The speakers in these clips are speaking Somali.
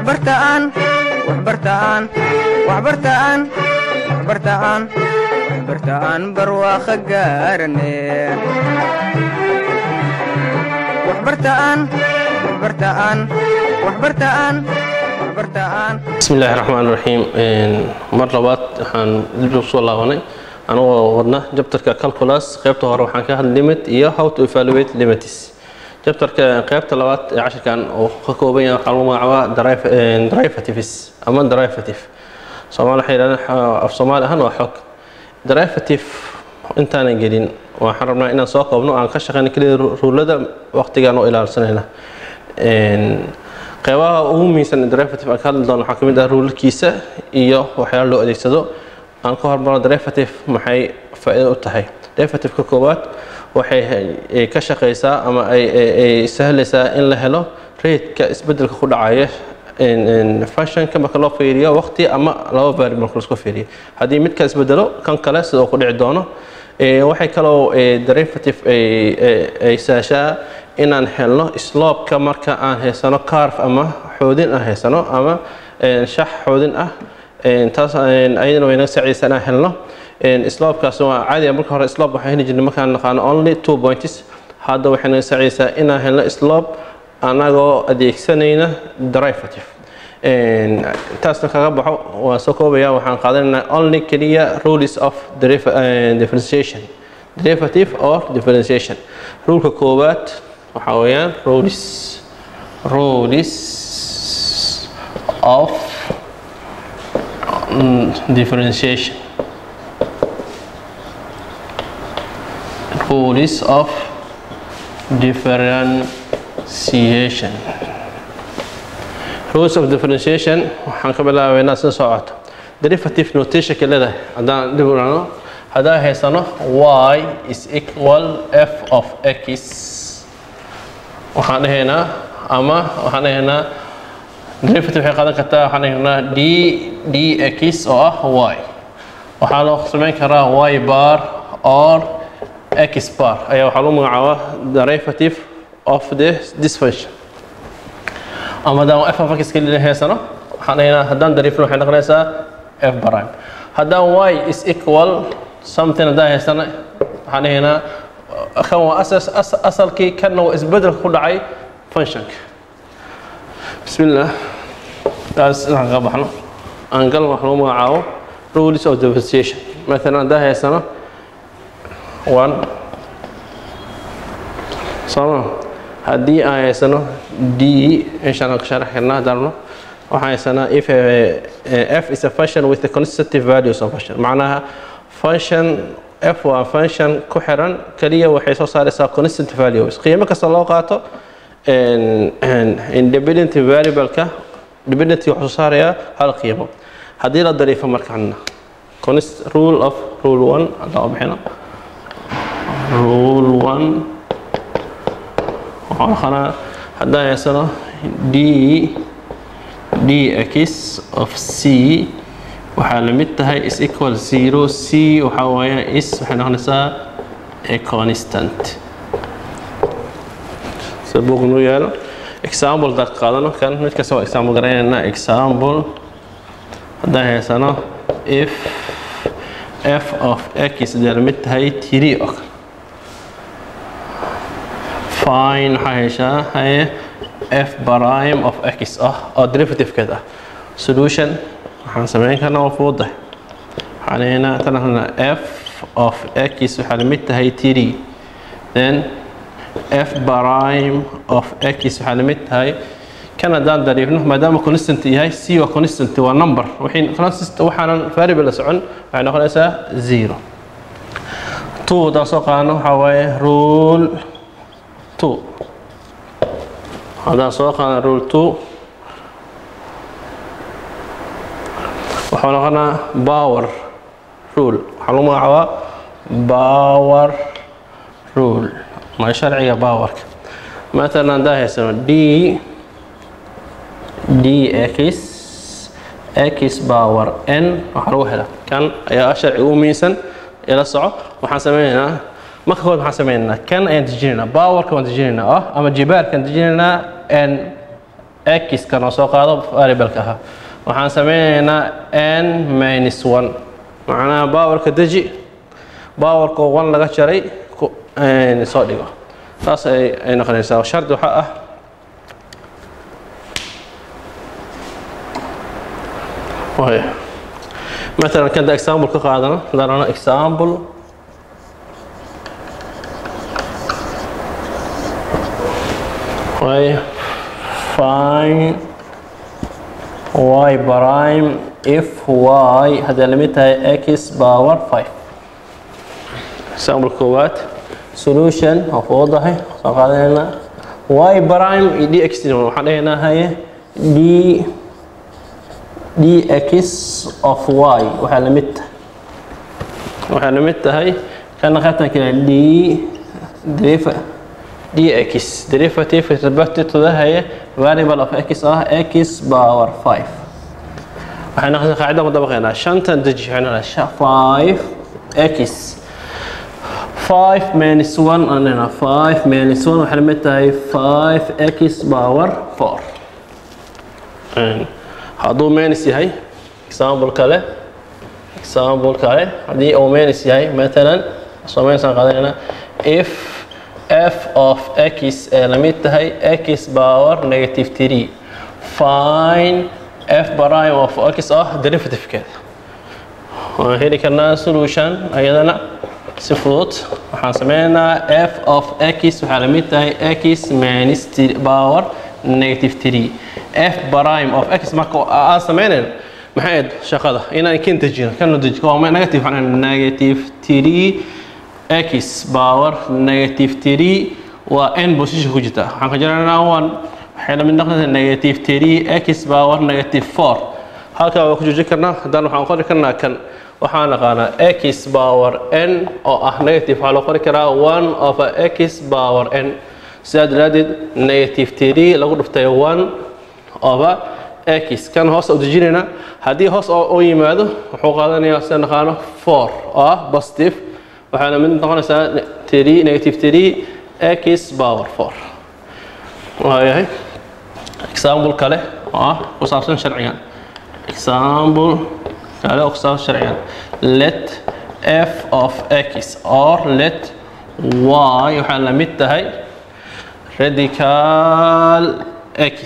waxbartaan waxbartaan waxbartaan waxbartaan waxbartaan barwaaqo gaarane waxbartaan waxbartaan waxbartaan waxbartaan bismillaahir rahmaanir rahiim mar labaad waxaan dib u soo laabanay anoo wadna chapterka calculus qaybta hore waxaan ka hadlay limit iyo how to evaluate limits chapterka qaybta labaad ee casharkan oo ka kooban yahay waxa lagu magacaabaa derivatives ama derivative Soomaali xiriirada af Soomaali ahaan waa xog derivative intaan gelin waxaan rabnaa inaan soo koobno aan ka shaqeyno kaliya ruulada waqtigan oo ilaalsanayna qaybaha ugu muhiimsan derivative aan ka hadli doono waxaa kamid ah ruulkiisa iyo waxyaalo loo adeegsado aan ka hormarno derivative maxay faa'iido u tahay derivative ka koobaad waxay ka shaqeysaa ama ay sahlaysaa in la helo rate-ka isbedelka ku dhacaya function marka loo fiiriyo waqti ama laba variable marka la isku fiiriyo haddii mid ka isbedelo kan kale sidoo ku dhici doono waxay kaloo derivative ay sahashaa inaan helno slope-ka marka aan haysano curve ama xoodin aan haysano ama shax xoodin ah taas ayadana wayna saacidaysaa inaan helno slope-kaas waa caadi marka hore slope waxaan heli jirnay markaan naqaano only 2 points hadda waxayna saacidaysaa inaan helno slope anagoo adeegsanayna derivative taasna kaga baxo waa soo koobaya waxaan qaadanaynaa only kaliya rules of differentiation derivative or differentiation ruleka koowaad waxa weeyaan rules of differentiation rules of differentiation rules of differentiation waxaan ka bilaabaynaa sida socota derivative notation kaleeda hadaan dib u raacno hadaa haysano y is equal f of x waxaan dhahaynaa ama waxaan dhahaynaa derivative waxay qaadan kartaa waxaan dhahaynaa dx oo ah y waxaa loo samayn karaa y bar or x bar ayaa waxaa lagu magacaabaa derivative of this function ama hadaan f of x kaliya haysano waxaan dhahaynaa haddaan derivative waxay noqonaysaa f prime haddaan y is equal something hadaan haysano waxaan dhahaynaa kan waa asalkii kanna waa isbedelka ku dhacay functionka bismillah taas inaan ka baxno angal wax lagu magacaabo rules of differentiation مثلا hadaan haysano 1 sama haddii aan haysano d inshaan ka sharax karnaa darno waxaan haysanaa if f is a function with the constitutive values of function macnaha function f waa function ku xiran kaliya waxay soo saaraysaa constant values qiimo kasta loo qaato independent variable-ka dependency wuxuu soo saarayaa hal qiimo haddii la dariifo markaana rule 1 hadaan bixino rule 1 waxaan haddaan haysano dx of c waxaa la mid tahay is equal 0 c waxa weeye is waxay noqonaysaa a constant sabab uu yaalo example da qaadano kan mid ka soo example gareynaa example haddaan haysano if f of x is la mid tahay 3 ok fine waxaa f prime of x oo derivative keeda solution waxaan sameyn karnaa waa fududahay waxaan leeyahay f of x waxaa la mid tahay 3 then f prime of x waxaa la mid tahay kan haddaan dariifno maadaama constant yahay c waa constant waa number waxaanan variable la socon waxay noqonaysaa 0 2 haddaan soo qaadano waxaa waaye rule 2 haddaan soo qaadano rule 2 waxaa noqonaa power rule waxaa lagu magacaabaa power rule ma sharciga powerka مثلا haddaan haysano dx x power n waxaa lagu helaa kan ayaa sharci ugu muhiimsan ila soco waxaan sameynaynaa marka hore waxaan sameynaynaa kan ayaan dejinaynaa powerka waan dejinaynaa ama jibaarkan dejinaynaa n x kana soo qaado variable-ka ah waxaan sameynaynaa n minus 1 macnaha power-ka deji power-ka 1 laga jaray soo dhigo taas ay noqonaysaa shardi waxa ah way مثلا كان ده example ka qaadana darana example way find y prime if y هذا limit x power 5 example كوات solution of وضحي فقالنا y prime dx waxaan leeyahay hay dx of y waxaa la mid tahay kana qaybtan kale dx derivative with respect to the variable of x x power 5 waxaan noqon qaacida mudabaqeena shantan deji waxaan 5x 5 minus 1 anna 5 minus 1 waxaa la mid tahay 5x power 4 hadduu minus yahay example kale haddii uu minus yahay مثلا soo minus aan qaadanayna if f of x la mid tahay x power negative 3 find f prime of x derivative-keeda waan heli karnaa solution ayadana si fudud waxaan sameynaynaa f of x waxaa la mid tahay x minus power negative 3 f prime of x marka aan sameynayno maxay shaqada inaan kan dejino kan dejiyo waa negative waxaan negative 3 x power negative 3 waa n position ku jirta waxaan ka jaraynaa 1 waxay la mid noqonaysaa negative 3 x power negative 4 halka waa ku joojin karnaa haddana waxaan qori karnaa kan waxaan naqaanaa x power n oo ah negative waxaa loo qori karaa 1 over x power n sidaa daraadeed negative 3 lagu dhuftay 1 over x kan hoos u dejinayna haddii hoos oo yimaado wuxuu qaadanayaa sida naqaano 4 oo ah positive waxaa la mid noqonaysaa 3 negative 3 x power 4 waayahay example kale oo ah ku saabsan sharcigan example kale oo ku saabsan sharcigan let f of x or let y waxaa la mid tahay radical x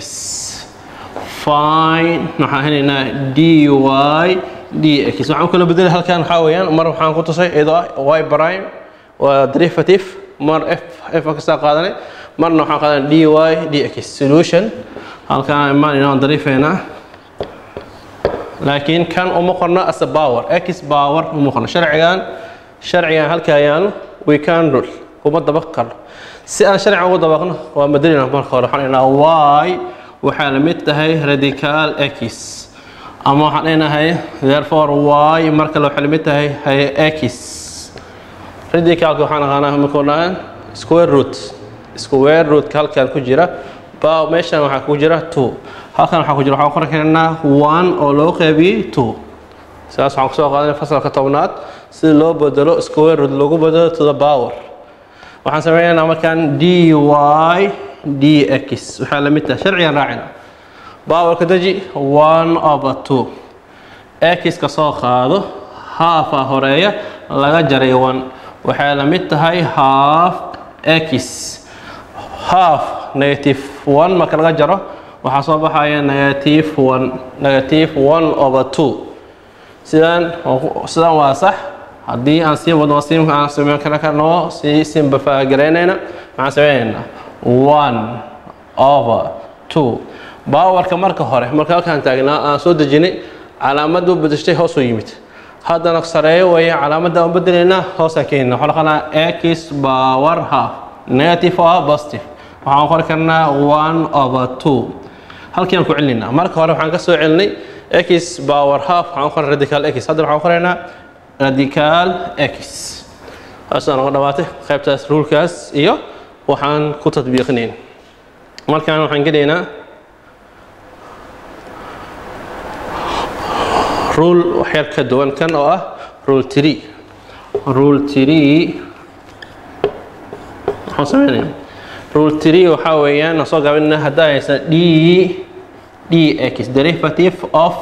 fine waxaan helaynaa dy dx waxaan kala bedelay halkan waxaa weeyaan mar waxaan ku tusay iyadoo ah y prime waa derivative mar f ka qaadanay marna waxaan qaadanay dy dx solution halkan imaan inaan dariifeynaa laakiin kan uma qorno as a power x power uma qorno sharcigan halka ayaanu we can rule kuma dabaq karno si aan sharciga ugu dabaqno waa madelina marka hore waxaan leenahay y waxaa la mid tahay radical x ama waxaan leenahay therefore y marka waxaa la mid tahay x radical waxaan naqaanaa markaa square root halkan ku jira baa meeshan waxaa ku jira 2 halkan waxaa ku jira waxaan qori karnaa 1 oo loo qaybiyay 2 saas waxaan ku soo qaadanay fasalka 10aad si loo bedelo square root loogu bedelo to the power waxaan sameeynaa markaan dy dx waxaa la mid tahay sharciyan raacina power-ka deji 1 over 2 x ka soo qaado half horeeya laga jaray 1 waxaa la mid tahay half x half negative 1 marka laga jaro waxaa soo baxaya negative 1 over 2 sidaan waa sax haddii aan sii wadno aan sameyn karno si simplify gareynayna waxaan sameynaynaa 1 over 2 power-ka marka hore marka halkaan taagnaa aan soo dejinay calaamaddu bedeshay hoos u yimid haddana sareeyo weeye calaamadda aan bedelaynaa hoos aan keenina waxaan qanaa x power half negative or positive waxaan qori karnaa 1 over 2 halkii aan ku celinaa marka hore waxaan ka soo celinay x power half waxaan qoray radical x haddana waxaan qoraynaa radical x asaan uga dhawaatay qaybtaas rulekaas iyo waxaan ku tatbiiqinayn markaan waxaan gelaynaa rule waxyar ka duwan kan oo ah rule 3 waxaan sameynaa rule 3 waxaa weeyaan soo gaabinaa haddaa haysa d dx derivative of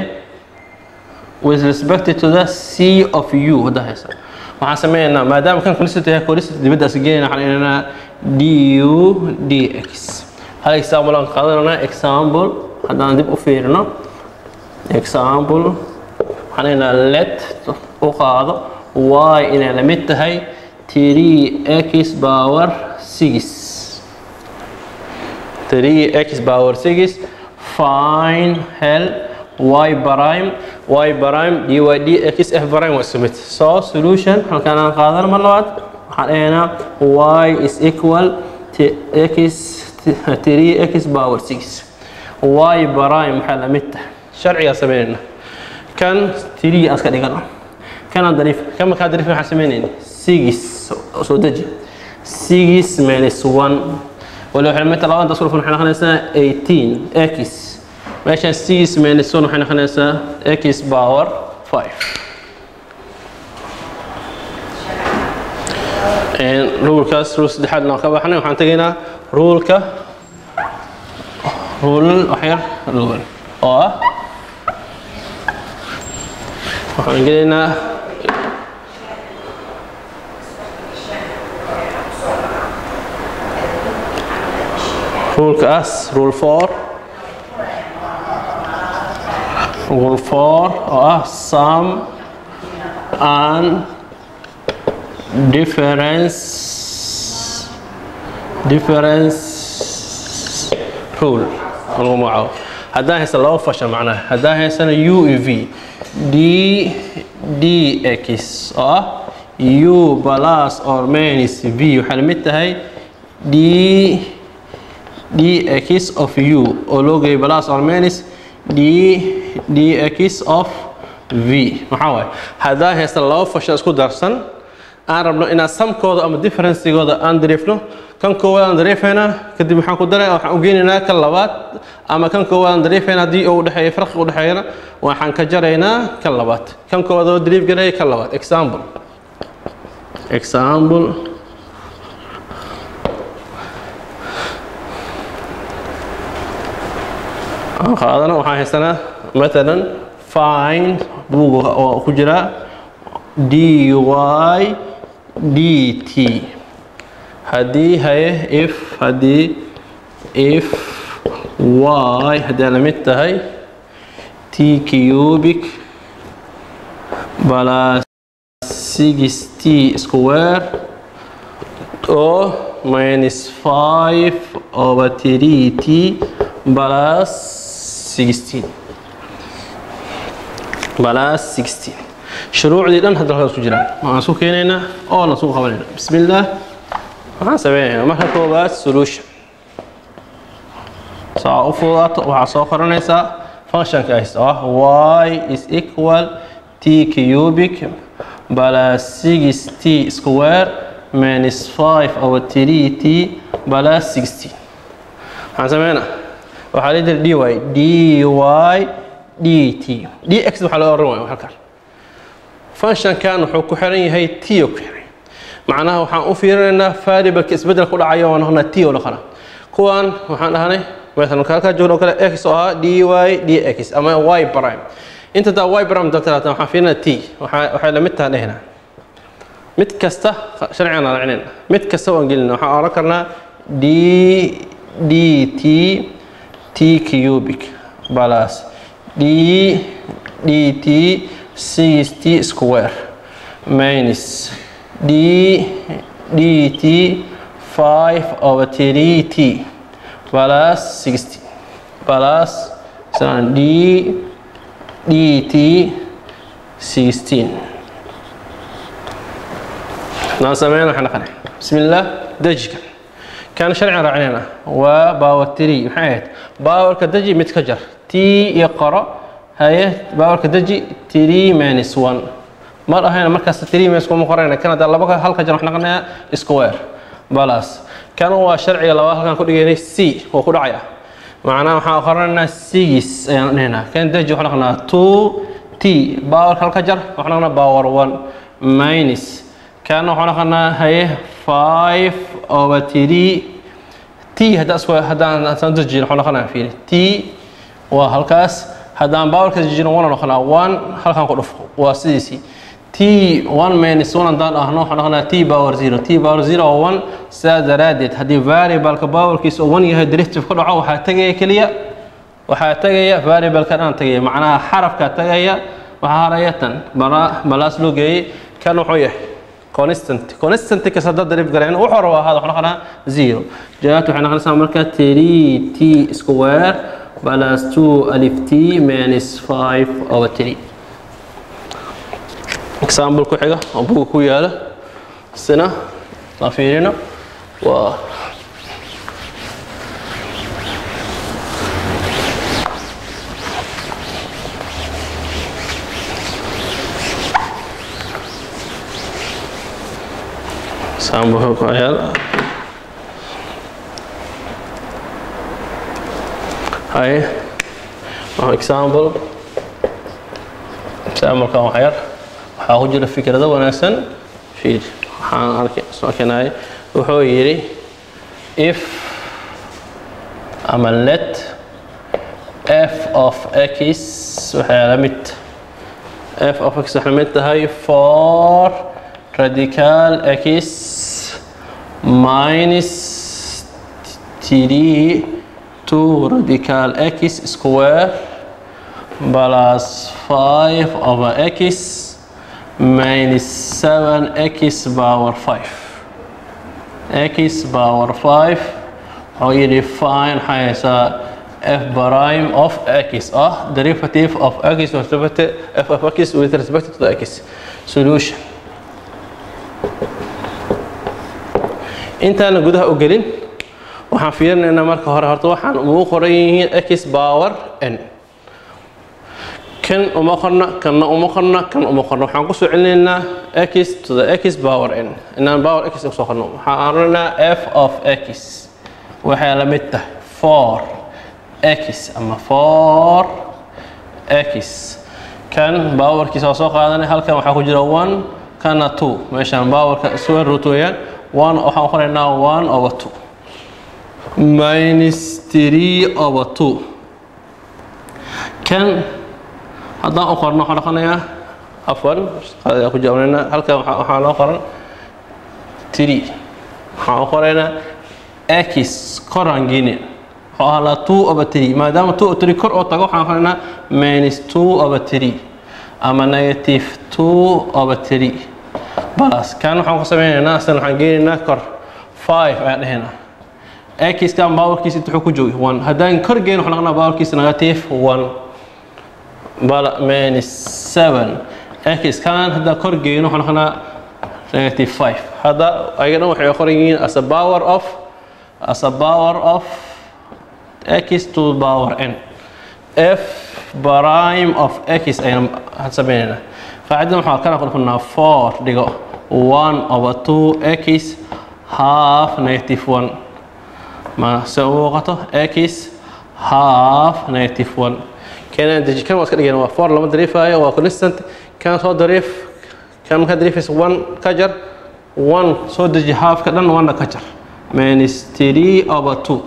with respect to the c of u هذا هيسا waxaan sameeynaa maadaama kan constante yahay constante dibadda asgeeyna waxaan inaa du dx hal example aan qaadanaa example haddaan dib u fiirino example waxaan inaa let u qaado y inay la mid tahay 3x power 6 3x power 6 find hell y prime dy dx f prime was submit so solution halkaan aan qaadan mar labaad waxaan leenahay y is equal to x 3x power 6 y prime waxa la mid tahay sharciga sameeyna kan 3 aska dhigano kana dariif kama ka dariif waxa sameeyna 6 soo daji 6 minus 1 wala waxa mid labaad tasruf waxaan qanaysaa 18x ماشي 6 minus 1 waxay noqonaysaa x power 5 rulekaas rule saddexaad noo ka baxnay waxaan tegaynaa ruleka rule oo ah waxaan gelaynaa rulekaas rule 4 Rule 4 or sum and difference rule هذا هي لو فشل معناه هذا هي سنة u v d dx or u plus or minus v وحلمتها هي d dx of u or log plus or minus dx of v maxaa way hadaa heesta laba fasha isku darsan aan rabno in samkooda ama difference-gooda aan dariifno kan koowaad aan dariifayna kadib waxaan ku daray waxaan u geenaynaa kan labaad ama kan koowaad aan dariifayna hadii uu dhaxeeyo farqi u dhaxeeyna waxaan ka jaraynaa kan labaad kan koowaad oo dariif garay kan labaad example قادنا وحايسنا مثلا find بوجو أو كجرا dy dt هذه هي if y هذا لمتة هي t cubic بلا 6t square or minus 5 over 3t plus 16 شروع دي دان هذا سو جيران ما سو كينينا او لا سو قبلنا بسم الله ما سبينا ما كوبات سولوشن سو فوات waxa soo qoranaysa function ka y is equal t cubic plus 6t square minus 5 over 3t plus 16 حسبنا waxaa la yiraahdaa dy dt dx waxa la oran halkan function kan wuxuu ku xiran yahay t oo ku xiran macnaha waxaan u fiirinaynaa variable isbedel ku dhacayo oo noqona t oo noqona kuwan waxaan dhahnay مثلا halka joogno kale x oo ah dy dx ama y prime inta taa y prime dadka waxaan fiirinaa t waxa la mid tahay dhehna mid kasta sharciyan aan raacnayna mid kasta oo gelina waxaan oran karnaa dt t cubic plus dt 6t square minus dt 5 over 3t plus 16 plus dt 16 ناسمعنا احنا قنع بسم الله دجك كان شرعا راعينا وباور 3 محيت باور كدجي متكجر تي يقرا هي باور كدجي 3 minus 1 مره هنا مركز 3 minus 1 مقرنا كان لبا halka jar waxna qanaa square balas كان هو شرعي لبا halkan ku dhigeynay c oo ku dhacaya macna waxa qornaa 6 ayaan hena kan daji waxna qanaa 2 t باور halka jar waxna qanaa باور 1 minus كان waxna qanaa hay 5 over 3 t هذا اسوء هذا سندجي waxna qanaa fiiri t وهالكاس هذا باور كجينا وانا نخنا 1 هالكان كدف واسيسي t 1 minus 1 دان اهنا نخنا t باور 0 t باور 0 oo 1 سادراديت هذه variable ka باورkiisa 1 yahay derivative ka dhaco waxa tagay kaliya waxa tagaya variable kan aan tagay macnaha xarafka tagaya waxa harayatan balaas loo geeyay kan wuxuu yahay constant ka sadad derivative galeen wuxuu rabaa hada waxa naqana 0 jawaabtu waxay noqonaysaa marka 3t square plus 2 alif t minus 5 over 3 example ku xiga oo buug ku yaala sina la fiirino waa example ku yaala hay example kan waxyar waxa ku jira fikrado wanaagsan fiir waxaan arkay soo keenay wuxuu yiri if ama let f of x waxa la mid f of x waxa la mid tahay 4 radical x minus 3 2 radical x square plus 5 over x minus 7x power 5 x power 5 how you define حيثا f prime of x derivative of x with respect to f of x with respect to the x solution inta aan gudaha u galin waxaan fiirinaynaa marka hore horta waxaan ugu qoran yihiin x power n كن أمقرنا كن أمقرنا كن أمقرنا حنقول علينا x to the x power n إن power x أمقرنا حنقولنا f of x وحيلا متى 4x أما 4x كان power كيس أسوق هذا هل كان حنقول جرا 1 كان 2 ماشان power سوى روتويان 1 وحنقولنا 1 over 2 minus 3 over 2 كان هذا أقرنا حركنا عفوا هذا أخو جاوبنا هل كان حنا أقرن 3 حنا x قرن جيني على 2 over 3 ما دام 2 3 كر أو تقول حنا minus 2 over 3 أما negative 2 over 3 بس كانوا حنا قسمين الناس إنه حنجينا كر 5 يعني هنا x كان باور كيس تحكوا جوي 1 هذا كر جينا حنا قلنا باور كيس negative 1 بلا minus 7 x كان هذا كورجين وحنا negative 5 هذا أيضا وحي آخرين as a power of x to the power n f prime of x أيضا هتسمينا فعندنا محاولة كنا قلنا 4 دقيقة 1 over 2 x half negative 1 ما سوقته x half negative 1 كان ديجي كان واسكت جينا 4 لما دريفه وكونستنت كان صار دريف كان كدريف 1 كجر 1 صار ديجي هاف كدن 1 كجر minus 3 over 2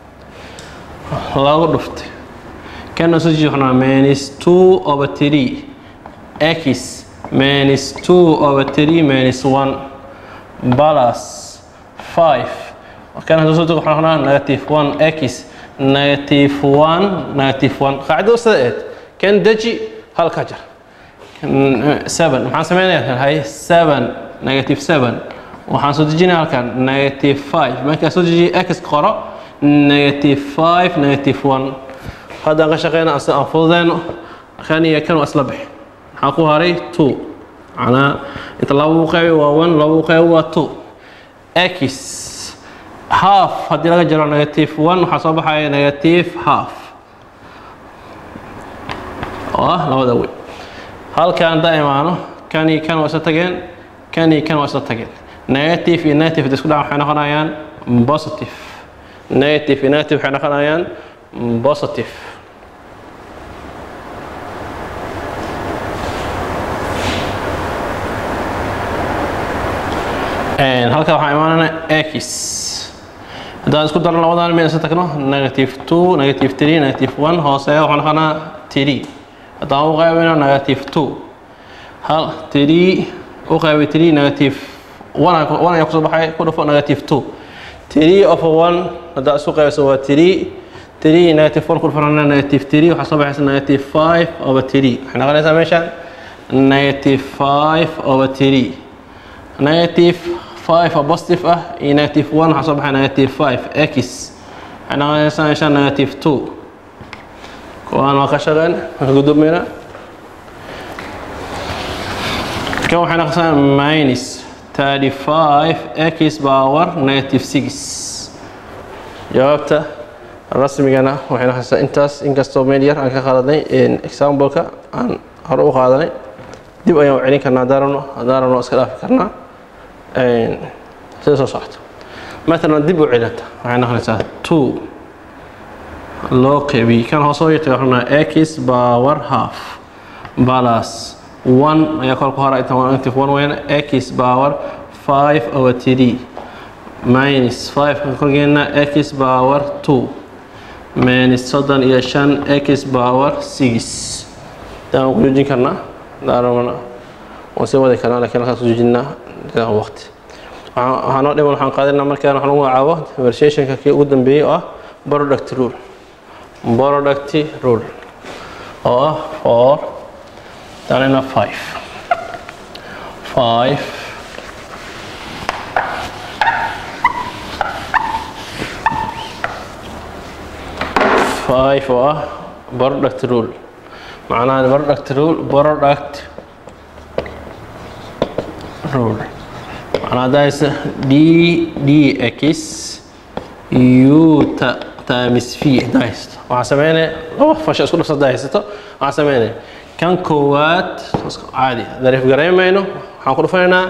لا ضفت كان نسجل هنا minus 2 over 3 x minus 2 over 3 minus 1 plus 5 وكان نسجل هنا negative 1 x negative 1 قاعدة وصلت كان دجي هالكجر 7 محاسبينها هاي 7 negative 7 وحاسدجينا هالكان negative 5 ما كاسدجي x قرأ negative 5 negative 1 هذا غشقينا أصلا أفضل خانية كانوا أصلبح حقوا هاري 2 أنا أنت لو وقعي 1 لو وقعي 2 x half هذه لقى جرى negative 1 وحصبح هاي negative half لو دوي هل كان دائما كان وسطين كان وسطين negative negative تسكت عن حنا خنايان positive negative negative حنا خنايان positive and هل كان حيواننا x هذا اسكو دار لبدان مين ستكنو نيجاتيف 2 نيجاتيف 3 نيجاتيف 1 هوسه waxaan qana 3 هذا هو qaybina نيجاتيف 2 هل 3 oo qayb 3 نيجاتيف 1 ayaa ku soo baxay ku dhufo نيجاتيف 2 3 over 1 هذا اسكو qayb soo 3 3 نيجاتيف 1 ku dhufana نيجاتيف 3 waxa soo baxaysa نيجاتيف 5 over 3 waxaan qanaysaa meeshan نيجاتيف 5 over 3 نيجاتيف 5 بوزيتيف نيجاتيف 1 حسب نيجاتيف 5 اكس انا عشان نيجاتيف 2 وانا كشغل قدامنا كم احنا قسم ماينس 35 اكس باور نيجاتيف 6 جاوبته الرسمي انا وحنا حسا انتاس انكستو ميدير ان كقادني ان اكزامبلك ان هرو قادني dib ayaan u celin karnaa daarano iska dhaafi karnaa sida soo socoto مثلا dib u celinta waxay noqonaysaa 2 loo qeybiyo kan hoos oo yaqaana x power half plus 1 ayaa kor ku hara inta negative 1 weyn x power 5 over 3 minus 5 kan korgeena x power 2 minus 35 x power 6 taan ku joojin karnaa daarana وسوى ذلك أنا لكن خلاص جينا وقت هنقدر نحن قادرنا مركنا نحن نوعه version كي قدام بيه product rule for تعالنا 5 product rule معناها product rule معناها دايس dx u تامس في دايس وحسمينه فاش اسكو نفس دايسته وحسمينه كان كوات عادي ظريف قريمينه حنقول فينا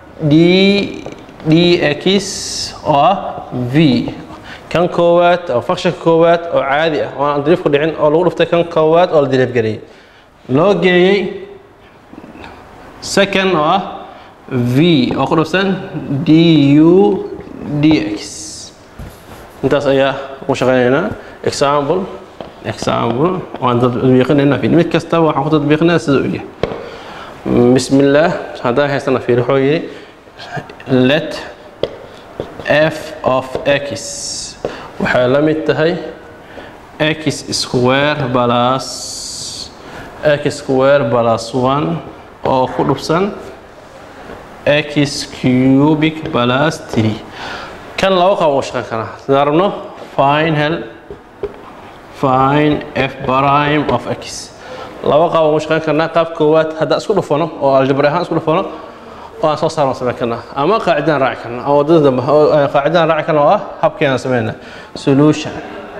dx او v كان كوات او فاكشن كوات او عادي وانا ظريف كدحين او لو دفتay كان كوات او ظريف قري لو جاي second او v او خلصن du dx intaas ayaa ku shaqeynaa example waan tadbiiqinayna fi mid kasta waxaan ku tadbiiqinaa sida uu yahay bismillah hadaa haysana fiir wuxuu yiri let f of x waxay la mid tahay x square plus 1 oo ku dhufsan x cubic plus 3 كان لو قاوش كنا نعرفنا find f prime of x لو قاوش كنا قاب كوات هذا اسكو دفنو او الجبر اهان اسكو دفنو oo soo saarno sameeyna ama qaacidaan raaci karna oo wadada qaacidaan raaci karna waa habkeena sameeyna solution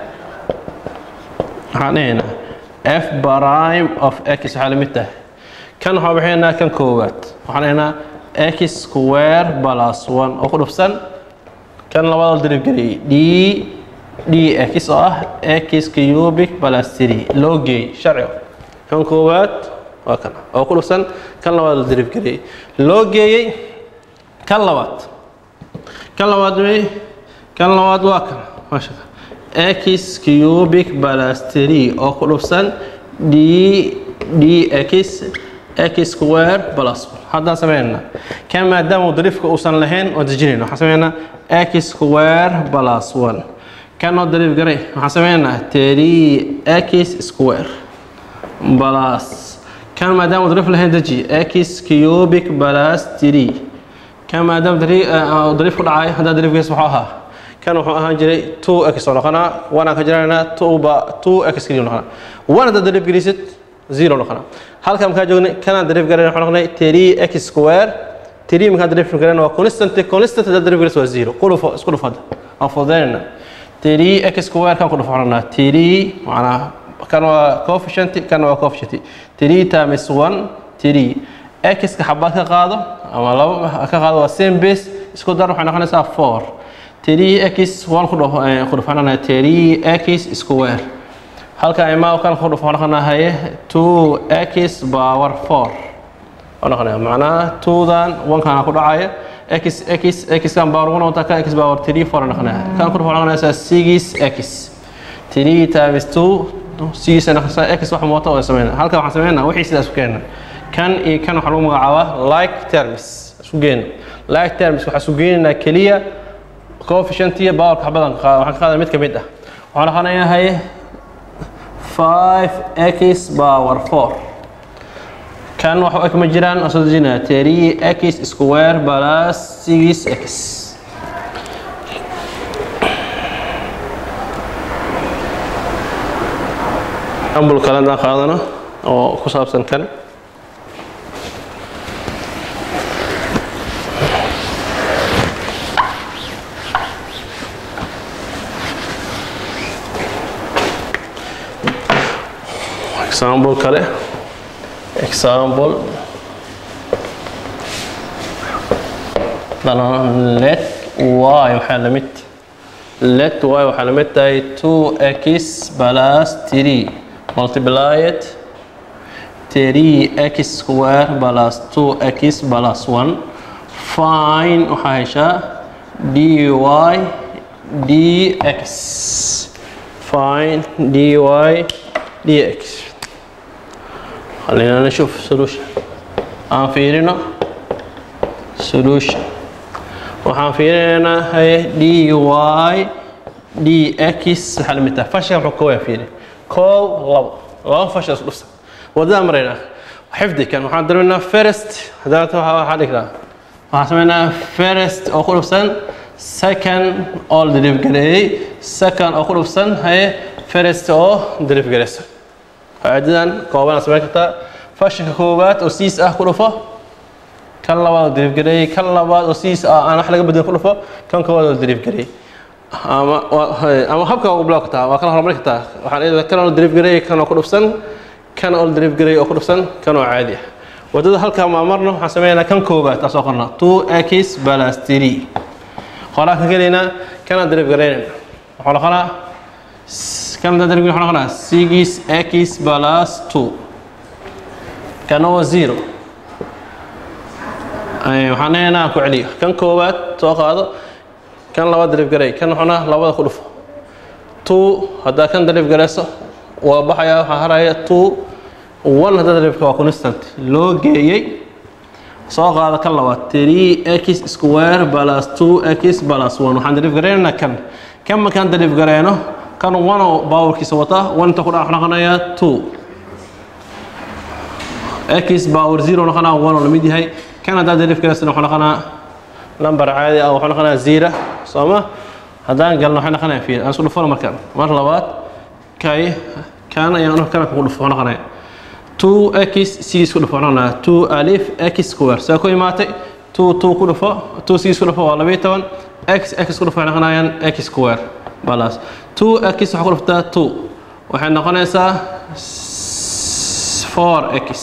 waxaanayna f prime of x xalimita kan waxa bixinaa kan koowaad waxaanayna x square plus 1 oo ku dhufsan كان لبعض الدريب جري دي اكس اكس كيوبيك بلس 3 لوجي شرعي كان كوات وكان او كل سنه كان لبعض الدريب جري لوجي كان لبعض وكان ماشي اكس كيوبيك بلس 3 او كل سنه دي اكس سكوير بلس هذا سمعنا كما دام ضريفك اوصل لهين وتجرينا حسبنا x سكوير بلس 1 كانوا ضريف قري حسبنا 3x سكوير بلس كان ما دام ضريف لهين تجي x كيوبيك بلس 3 كما دام ضريف دعاي هذا ضريف يصبحها كانوا ahaan jiray 2x noqona wana ka jirana 2x kaliya noqona wana da ضريف garisid 0 noqona halkan ka joognay kana ضريف garan waxa noqonay 3x square 3 marka ضريف garan waa constant da ضريف garis waa 0 qulufo isku dhufada afadana 3x square kan ku dhufana 3 macna kan waa coefficient kan waa coefficient 3 times 1 3 x ka xabad ka qaado ama laba ka qaado waa same base isku dar waxa noqonaysaa 4 3x 1 ku dhufana 3x square halka ima kan ku dhufana haye 2x power 4 ona macna 2 dan 1 kana ku dhacaya x kan باور 1 وتا كان x باور 3 4 نقناها كان كل فرق نقناها 6x 3 times 2 6 نقناها x waxa mooto oo sameeyna halka waxaan sameeynaa wixii sidaas u keenna kan iyo kan waxa lagu magacaabaa like terms isu geen like terms waxa isu geenina kaliya coefficient iyo power ka badan waxa ka qaadan mid ka mid ah waxaan qanayahay 5x power 4 كان واحد أكمل مجران أصدقنا 3x سكوير بلاس 6x أمبل كلام ده قاعدنا أو كسب سن كان example كله example let y وحلمت let y وحلمت 2x plus 3 multiplied 3x square plus 2x plus 1 find وحايشة dy dx find dy dx خلينا نشوف solution فيرنا solution وحان فيرنا هي dy dx حلمتها فشل حكوية فيري كو لو فشل أصلا وده مرينا حفظي كان وحان درنا first هذا حالك لا وحسمينا first أو خلصا second all derivative second أو خلصا هي first أو derivative عدداً كوابنا سمعتها فشل كوبات وسيس كلفة كان لبعض دريف جري كان لبعض وسيس أنا حلقة بدي كلفة كان كوابنا دريف جري أما هبكة وبلاكتها وكان هرمركتها وحنا كانوا دريف جري كانوا كلفة كانوا all دريف جري أو كلفة كانوا عادي وده هالك ما مرنا حسمينا كان كوبات أسوقنا 2x plus 3 خلاص كلنا كان دريف جري خلاص كم تدري يقول حنا 6x plus 2 كان هو 0 أي وحنا هنا أكو عليه كان كوبات توقع هذا كان لوا دريف جري كان حنا لوا خلفه 2 هذا كان دريف جريسه وبحيا هرايا 2 1 هذا دريف كوا كونستانت لو جاي توقع هذا كان لوا 3x سكوير plus 2x plus 1 وحنا دريف جرينا كم كان دريف جرينا كانوا 1 باور كيسوته 1 تاخد احنا قنايا 2 x باور 0 نقنا 1 ولا ميدي هي كان هذا دريف كراسنا احنا قنا نمبر عادي او احنا قنا 0 صوما هذا قالنا احنا قنا فيه اسول فور مكان مره لبات كاي كان يعني كان كقول احنا قنا 2x سي سول فورنا 2 الف x سكوير ساكو ماتي 2 كل فوق 2 سي سول فوق 12 x سول فوق احنا قنا x سكوير بلاس 2x حقول فتا 2 waxay noqonaysaa 4x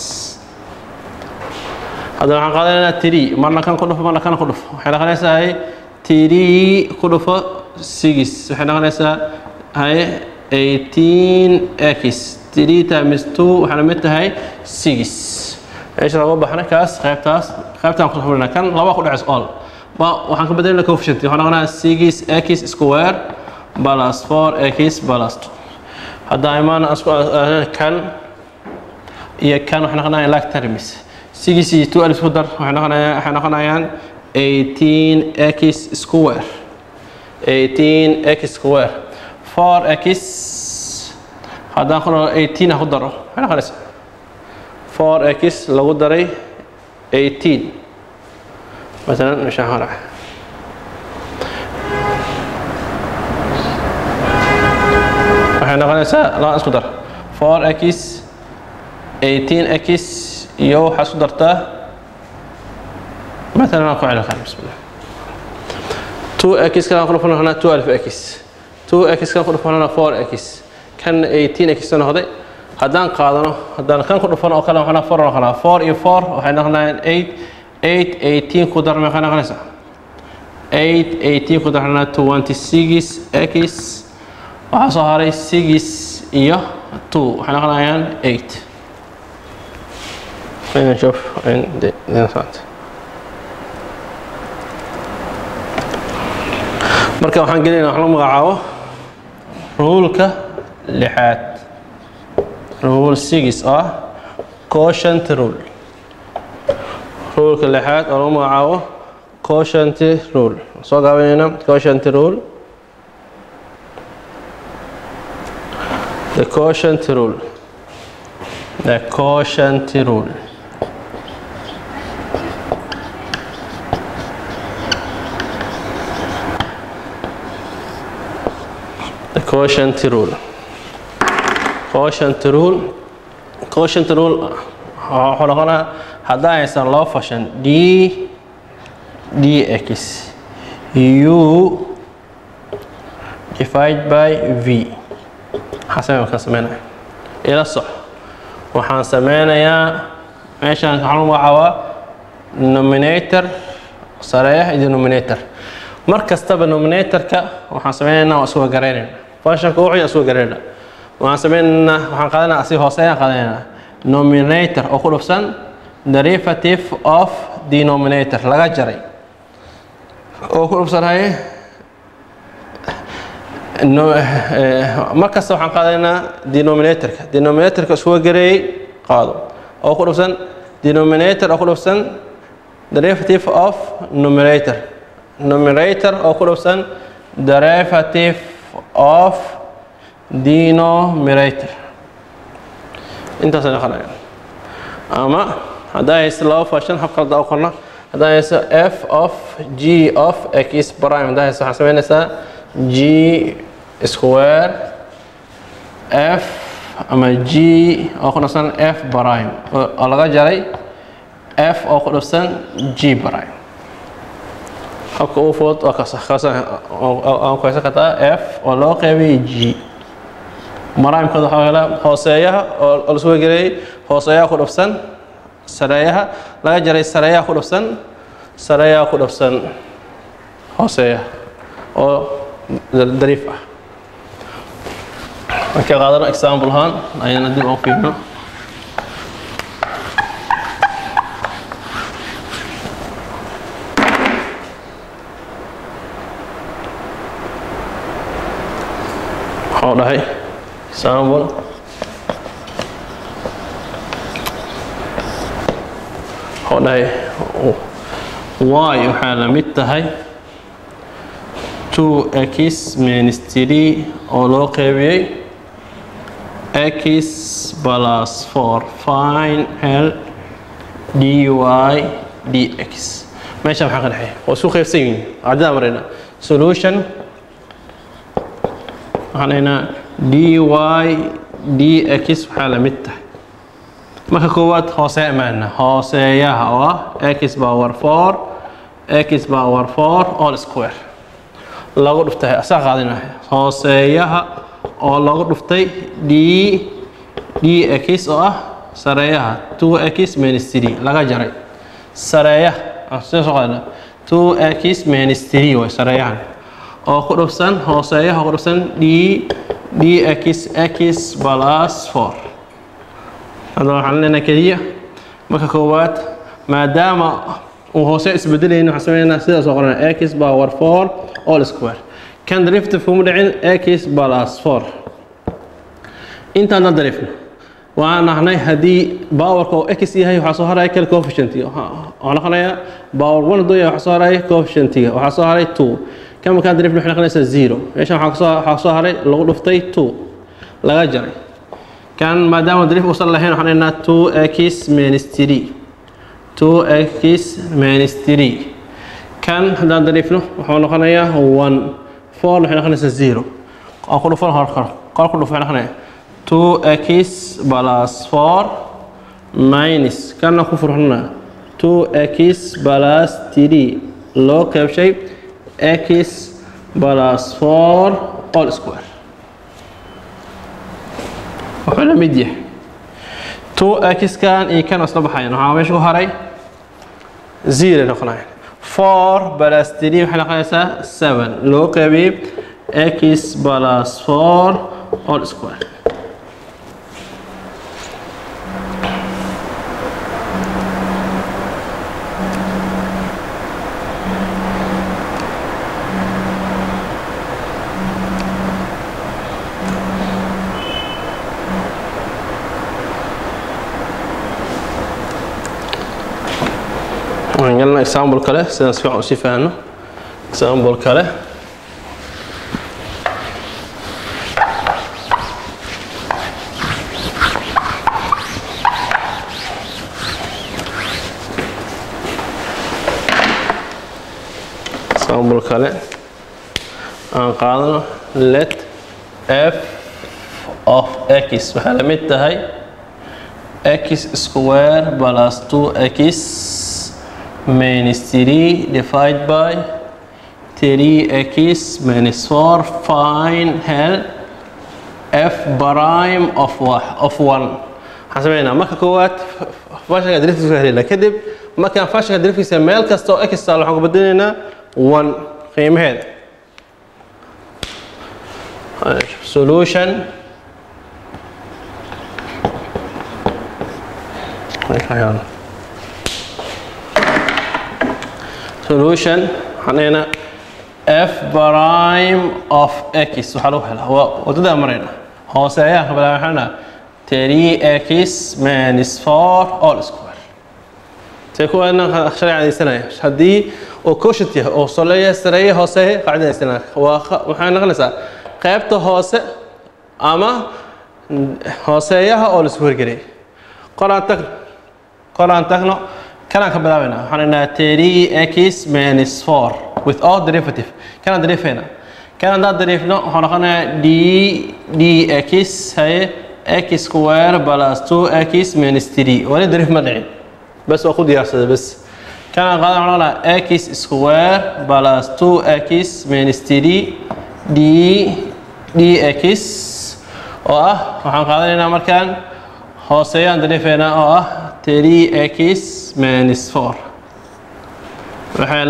هذا waxaan qaadanaynaa 3 marna kan ku dhufo marna kan ku dhufo waxay noqonaysaa 3 ku dhufo 6 waxay noqonaysaa 18x 3 times 2 waxay la mid tahay 6 ايش laga baxna kaas qaybtaan ku xubnaa kan laba ku dhacis all waxaan ka bedelnaa coefficient waxaan noqonaa 6x square plus 4x plus 2 هذا إيمان أسكو كان كان وإحنا قلنا لاك ترمس 62 ألف صدر وإحنا قلنا يعني 18x سكوير 18x سكوير 4x هذا قلنا 18 أخضره إحنا قلنا 4x لو دري 18 مثلا مش هنعرف waxayna qanaysaa la isku dar 4x 18x iyo waxa isku dartaa مثلا ku calaaqan bismillah 2x kan ku dhufana 12x 2x kan ku dhufana 4x kan 18x soo noqday hadaan qaadano hadaan kan ku dhufano oo kale waxana 4 noqona 4 iyo 4 waxay noqonayaan 8 18 ku dar maxay noqonaysaa 8 18 ku darna 26x waxaa soo haray 6 iyo 2 waxay noqonayaan 8 خلينا نشوف عند marka waxaan gelinaynaa wax lagu magacaabo ruleka lixaad rule 6 ah quotient rule ruleka lixaad oo lagu magacaabo quotient rule soo gaabanayna quotient rule the quotient rule the quotient rule quotient rule quotient rule quotient rule waxaa noqonaa haddaan haysan loo fashan d dx u divided by v waxaan sameynaya ila soc waxaan sameynayaa meeshaan waxaan u magacaabaa nominator sareeyaha iyo denominator mar kastaba nominatorka waxaan sameynaynaa waa isku garaynayna functionka wuxuu isku garaynaa waxaan sameynaynaa waxaan qaadanaa asi hooseeyaan qaadanaa nominator oo ku dhufsan derivative of denominator laga jaray oo ku dhufsanahay mar kasta waxaan qaadanaynaa denominatorka isku gareeyay qaado oo ku dhufsan denominator oo ku dhufsan derivative of numerator oo ku dhufsan derivative of denominator intaas ayaan qaadanaya ama haddaa haysto laba fashion habka kala u qorno haddaa haysto f of g of x prime haddaa haysto waxaan sameynaysaa g square f ama g oo ku dhufsan f prime oo laga jaray f oo ku dhufsan g prime habka ugu fudud waa aan ku haysan kartaa f oo loo qaybiyey g maraamkooda waxaa helaa hooseeyaha oo la soo geliyay hooseeyaha ku dhufsan sareeyaha laga jaray sareeyaha ku dhufsan hooseeyaha oo dariif ah marka qaadano example ahaan ayaan dib u fiirino waxaan dhahay example waxaan dhahay y waxaa la mid tahay 2x minus 3 oo loo qaybiyey x plus 4 find l dy dx meesha maxaa ka dhaxay oo isku qaybsan yihiin ardayda marayna solution waxaan haynaa dy dx waxaa la mid tahay marka koowaad hooseeya maana hooseeyaha oo ah x power 4 x power 4 all square lagu dhuftay asaa qaadinahay hooseeyaha oo lagu dhuftay dx oo ah sareeyaha 2x minus 3 laga jaray sareeyaha soo qaadana 2x minus 3 way sareeyahan oo ku dhufsan hooseeyaha ku dhufsan dx x plus 4 هذا waxaan leenahay kaliya marka koowaad maadaama uu hoose isbedelayno waxaan sameeynaa sidaas oo qorana x power 4 all square kan derivative kuma dhicin x plus 4 intaan darifno waan nahnay hadii powerka oo x yahay waxa soo haray kal coefficient waxaan noqonayaa power 1 doo waxa soo haray coefficient waxa soo haray 2 kan markaan darifno waxaan noqonaysaa 0 meesha waxa soo haray lagu dhuftay 2 laga jaray كان ما دام دريف وصل لهنا حنا 2x minus 3 2x minus 3 كان هذا دريفنا وحنا نقنيا 1 4 وحنا نقنيا 0 أقول فور هاركر قال كله فعلا حنا 2x plus 4 minus كان نخفر هنا 2x plus 3 لو كيف شيء x plus 4 all square وحنا مديه 2x كان كان أصلا بحين وها مش هراي 0 نقنع 4 بلس 3 وحنا قياسه 7 لو كبيب x بلس 4 all square galnaa example kale sidaan si fiican u sii fahanno example kale aan qaadano let f of x waxaa la mid tahay x square plus 2x minus 3 divided by 3x minus 4 find hell f prime of 1 waxaan sameynaa marka koowaad functionka derivatives helina kadib markaan functionka derivatives meel kasta oo x taalo waxaan ku bedelaynaa 1 qiimaheeda solution حنينا f prime of x waxaa lagu helaa waa wadada marayna hooseeyaha qabla waxaana 3x minus 4 all square تكون شريعة السنة هذه وكوشتيه أو صلية سرية هوسه قاعدة السنة وحنا نغلسها قيبته هوسه أما هوسيها أول سكور جري قرآن تكنو كنا كبلاونا حنا 3x minus 4 without derivative كنا دريفنا كنا دريفنا حنا كنا dx هي x square plus 2x minus 3 ولا دريف مدعين بس واخد ياسد بس كان قاعد على x square plus 2x minus 3 dx waxaan qaadanaynaa markaan hooseeyaan dariifeena oo ah 3x minus 4 waxay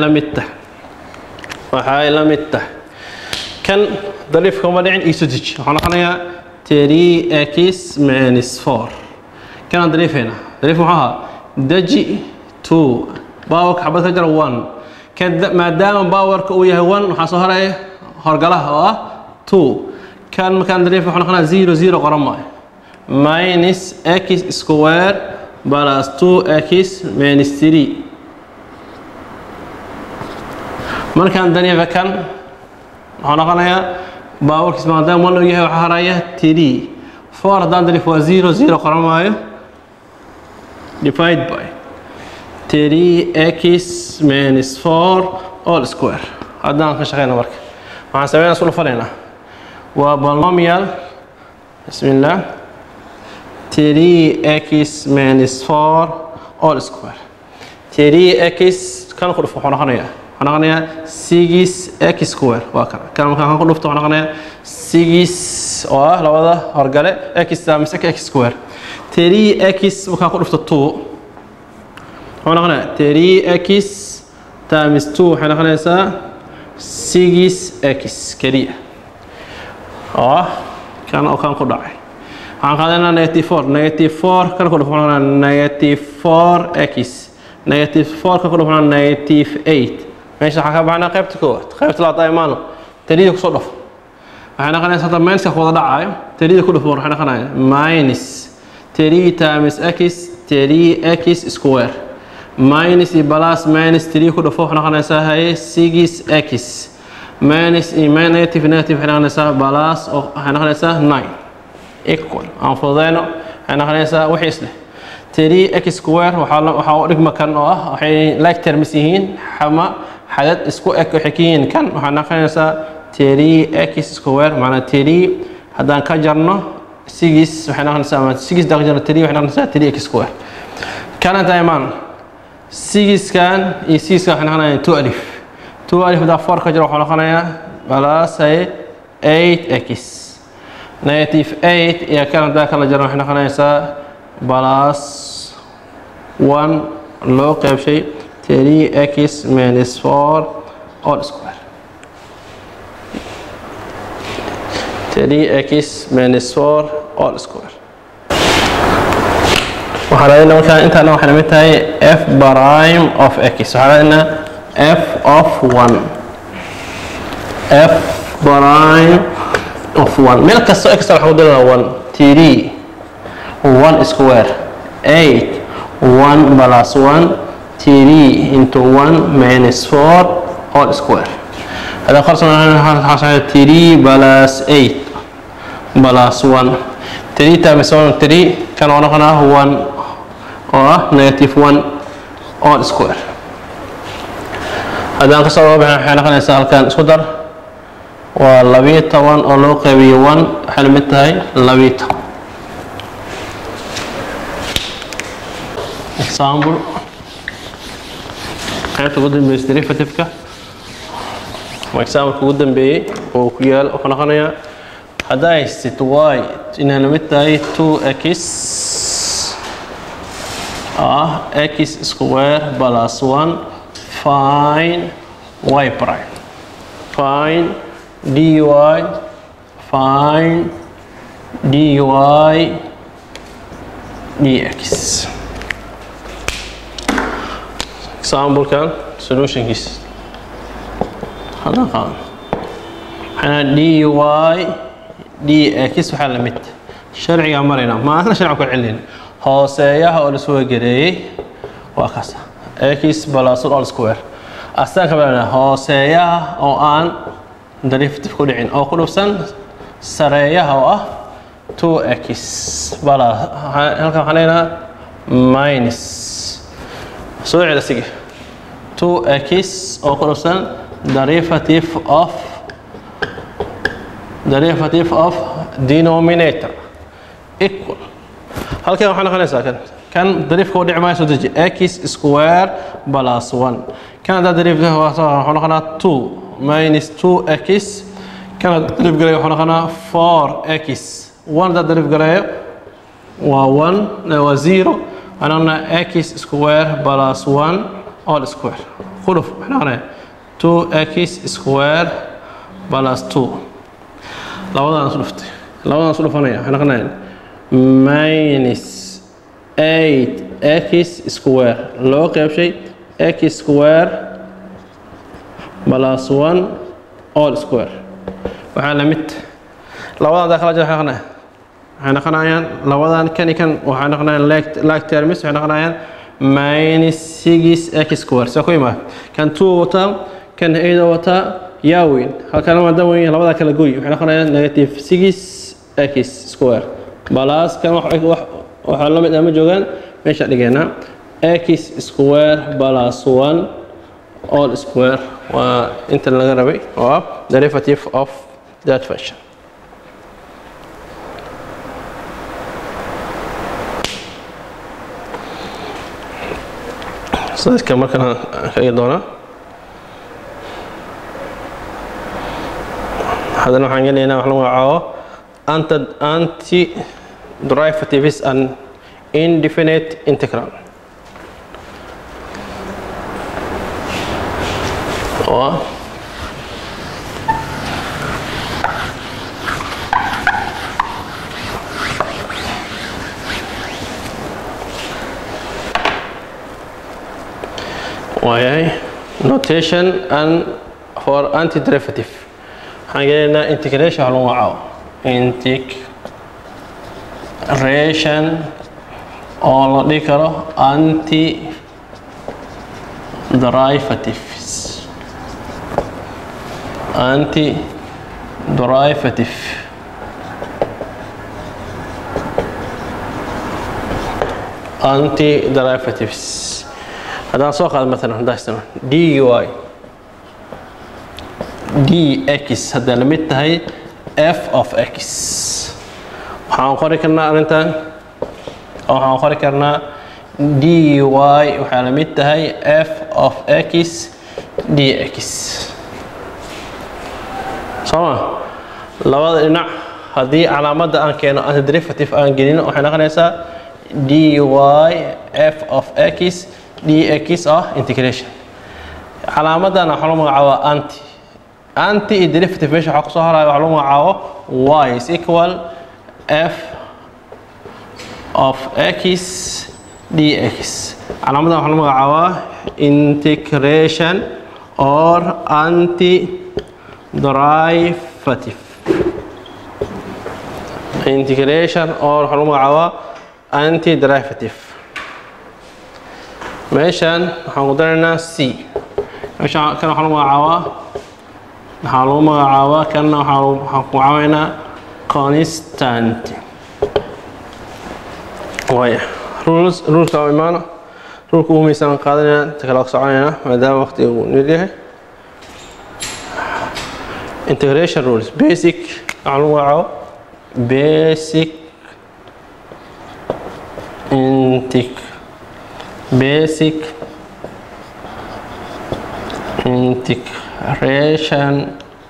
la mid tahay kan dariifka ma dhicin isu dij waxaan qanayaa 3x minus 4 kan dariifeena dariif maxaa دجي 2 باور حبتها جرى 1 كان ما دام باور كويه 1 وحصل هراي هرجلها 2 كان مكان دريف احنا قلنا 0 0 قرمه minus x square plus 2x minus 3 ما كان دريف كان احنا قلنا باور كسمه دام 1 وياه هراي 3 4 دان دريف 0 0 قرمه divided by 3x minus 4 all square هذا نحن شغالنا ورك مع سوينا سولف علينا وبولوميال بسم الله 3x minus 4 all square 3x كان نقول فوق هنقولها 6x square واكر كان نقول فوق هنقولها 6 لو هذا هرجله x تساوي x square 3x وكان نقول فوق 2 هنقولها 3x times 2 هنقولها 6x كريه كان نقول ضعي هنقولنا negative 4 كان نقول فوق negative 4x negative 4 كان نقول فوق negative 8 ماشي حكى قيبت كوت قيبت لا طايمانو تريد كصدف احنا قلنا صدف ماينس كودا دعاي تريد كل فور احنا قلنا ماينس 3 تايمز اكس 3x سكوير ماينس بلاس ماينس 3 كل فور احنا قلنا هي 6x ماينس نيجاتيف احنا قلنا بلاس احنا قلنا 9 ايكوال ان فضينا احنا قلنا وحي اسله 3x سكوير waxaa dhigma kan oo ah waxay like terms yihiin xama xadad isku eg xikeen kan waxa naqanaysa 3x square macna 3 hadaan ka jarno 6 waxay naqanaysaa 6 daqiiqo 3 waxay naqanaysaa 3x square kana dayman 6 kan iyo 6 waxay naqanayaan 2 alif 2 alif da 4 ka jaro waxa naqanayaa plus 8x negative 8 iyo kana da kala jaro waxay naqanaysaa plus 1 لو قيب شيء 3x minus 4 all square 3x minus 4 all square وحاليا كان انت انا وحنا متى f prime of x وحاليا f of 1 f prime of 1 ملك السو x راح نقول 1 3 1 square 8 1 plus 1 3 into 1 minus 4 all square. هذا خلصنا 3 plus 8 plus 1. 3 times 1 3 كان ونقنا 1 or negative 1 all square. هذا نقصه بحنا خلينا نسأل كان صدر ولبيت 1 أو لو قبي 1 حلمتها لبيت. example حيث قدم باستريفة تفكه example قدم بي وكيال وخنا خنايا هذا يست y إنها لمتها 2x x square plus 1 find y prime find dy find dy dx. example كان solution كيس هذا قام حنا dy dx وحنا مت شرعي عمرنا ما أنا شرع كل علين هوسيها أو السوى جري وكذا x plus all square أصلا كمان هوسيها أو أن دريفت في كل عين أو كل سن سريها أو 2x بلا هلكم حنينا minus سوي على سجى 2x أو كل سن derivative of denominator equal هلكم حنا خلينا ساكن كان دريف كودي عماي سوتجي x square plus 1 كان ده دريف ده حنا خلنا 2 minus 2x كان دريف قريه حنا خلنا 4x 1 ده دريف قريه و1 و0 انا قلنا x square plus 1 all square خلف احنا قلنا 2x square plus 2 لو نصرف انا احنا قلنا minus 8x square لو قيب شيء x square plus 1 all square وحنا مت لو هذا خرج احنا قلنا لو هذا كان وحنا قلنا لايك تيرمس احنا قلنا minus 6x square سوي ما كان 2 وتا كان 8 وتا ياوين هكذا ما دوين لو هذا كلا جوي احنا قلنا نيجاتيف 6x square بلاس كان وحنا لما نعمل جوجان مش هتلاقينا x square plus 1 all square وانت اللي غربي و derivative of that function. so كما كان هي دونا هذا نوع حاجة هنا وحنا معاه anti derivative is an indefinite integral. وهي notation and for antiderivative حاجة integration على معاه integration أو نذكره anti derivatives anti derivative هذا سوق مثلا داشتنا dy dx هذا لميت هي f of x وحنقرأ كنا أنت أو حنقرأ كنا dy وحلميت هي f of x dx صح لو هذا هذه علامة أن كان أنت derivative أن جدينا وحنا قلنا dy f of x dx integration علامة أنا حلم عوا anti derivative إيش حقصها علوم عوا y is equal f of x dx علامة أنا حلم عوا integration or anti derivative integration or حلم عوا anti derivative meeshaan waxaan ku daraynaa c meeshaan kan waxaa lagu magacaabaa kanna waxaan ku caawinaa constant waaya ruleka oo imaano rulka ugu miisaan qaadanayna inta kale soconayna maadaama waqtiga uu nil yahay integration rules basic waxaa lagu magacaabo basic integration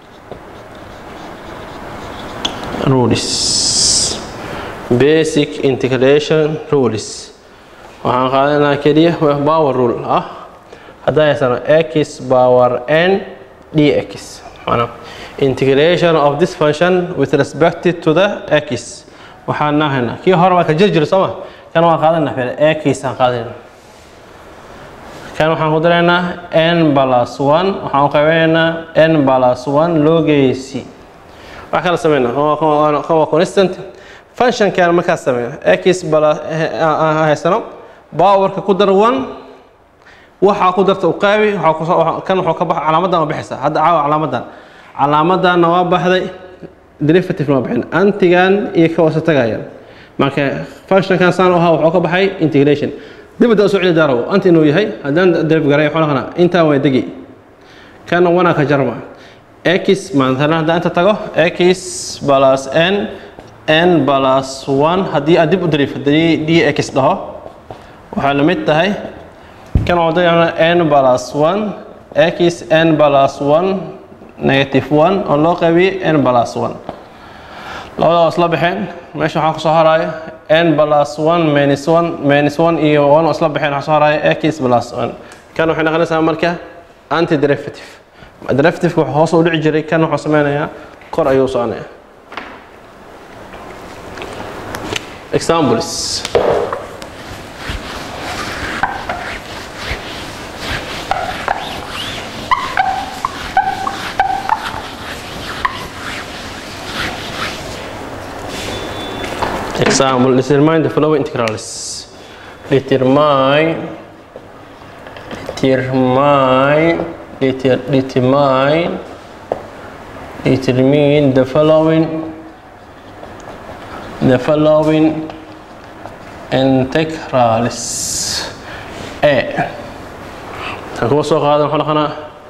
rules basic integration rules waxaan qaadanaa keliya power rule haddaan haysano x power n dx maana integration of this function with respect to the x waxaan nahaynaa kii hore waa ka jirjir sooma kan waan qaadanaa fil x aan qaadanaa kan waxaan ku daraynaa n + 1 waxaan u qaybinaynaa n + 1 log c wax kala sameynaa waa constant function kan markaa sameeyna x haysano powerka ku dar 1 waxa ku darta u qaybi kan wuxuu ka bax calaamadan oo bixisa hadda calaamadan waa baxday derivative ma bixin antigan iyo ka wasa tagayaan marka function kan saan wuxuu ka baxay integration dibadda soo celi daro anti inuu yahay haddaan derivative garay xolahana inta way degi kana wana ka jarma x maanta haddaan inta tago x + n + 1 haddii aan dib u derivative dx dhaho waxaa la mid tahay kan oo dayana n + 1 x n + 1 negative 1 oo loo qaybiyay n + 1 labada isla baxeen meesha waxaa ku soo haraya n + 1 -1 iyo 1 isla baxeen waxaa soo haraya x + 1 kan waxay noqonaysaa marka anti derivative derivative wuxuu hoos u dhici jiray kan wuxuu sameynayaa kor ayuu soconayaa examples example determine the following integrals determine the following integrals a تكون سوق هذا نحن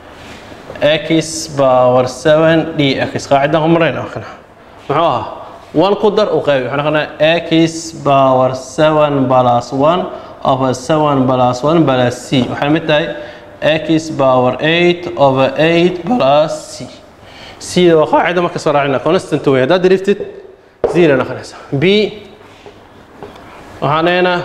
x باور 7 dx قاعدة عمرين أخنا معها 1 قدر وقوي نحن x باور 7 + 1 over 7 + 1 plus c وحنا متى x باور 8 over 8 plus c c ده قاعدة ما كسر عنا constant وهي ده دريفتد 0 نخلص b وحنا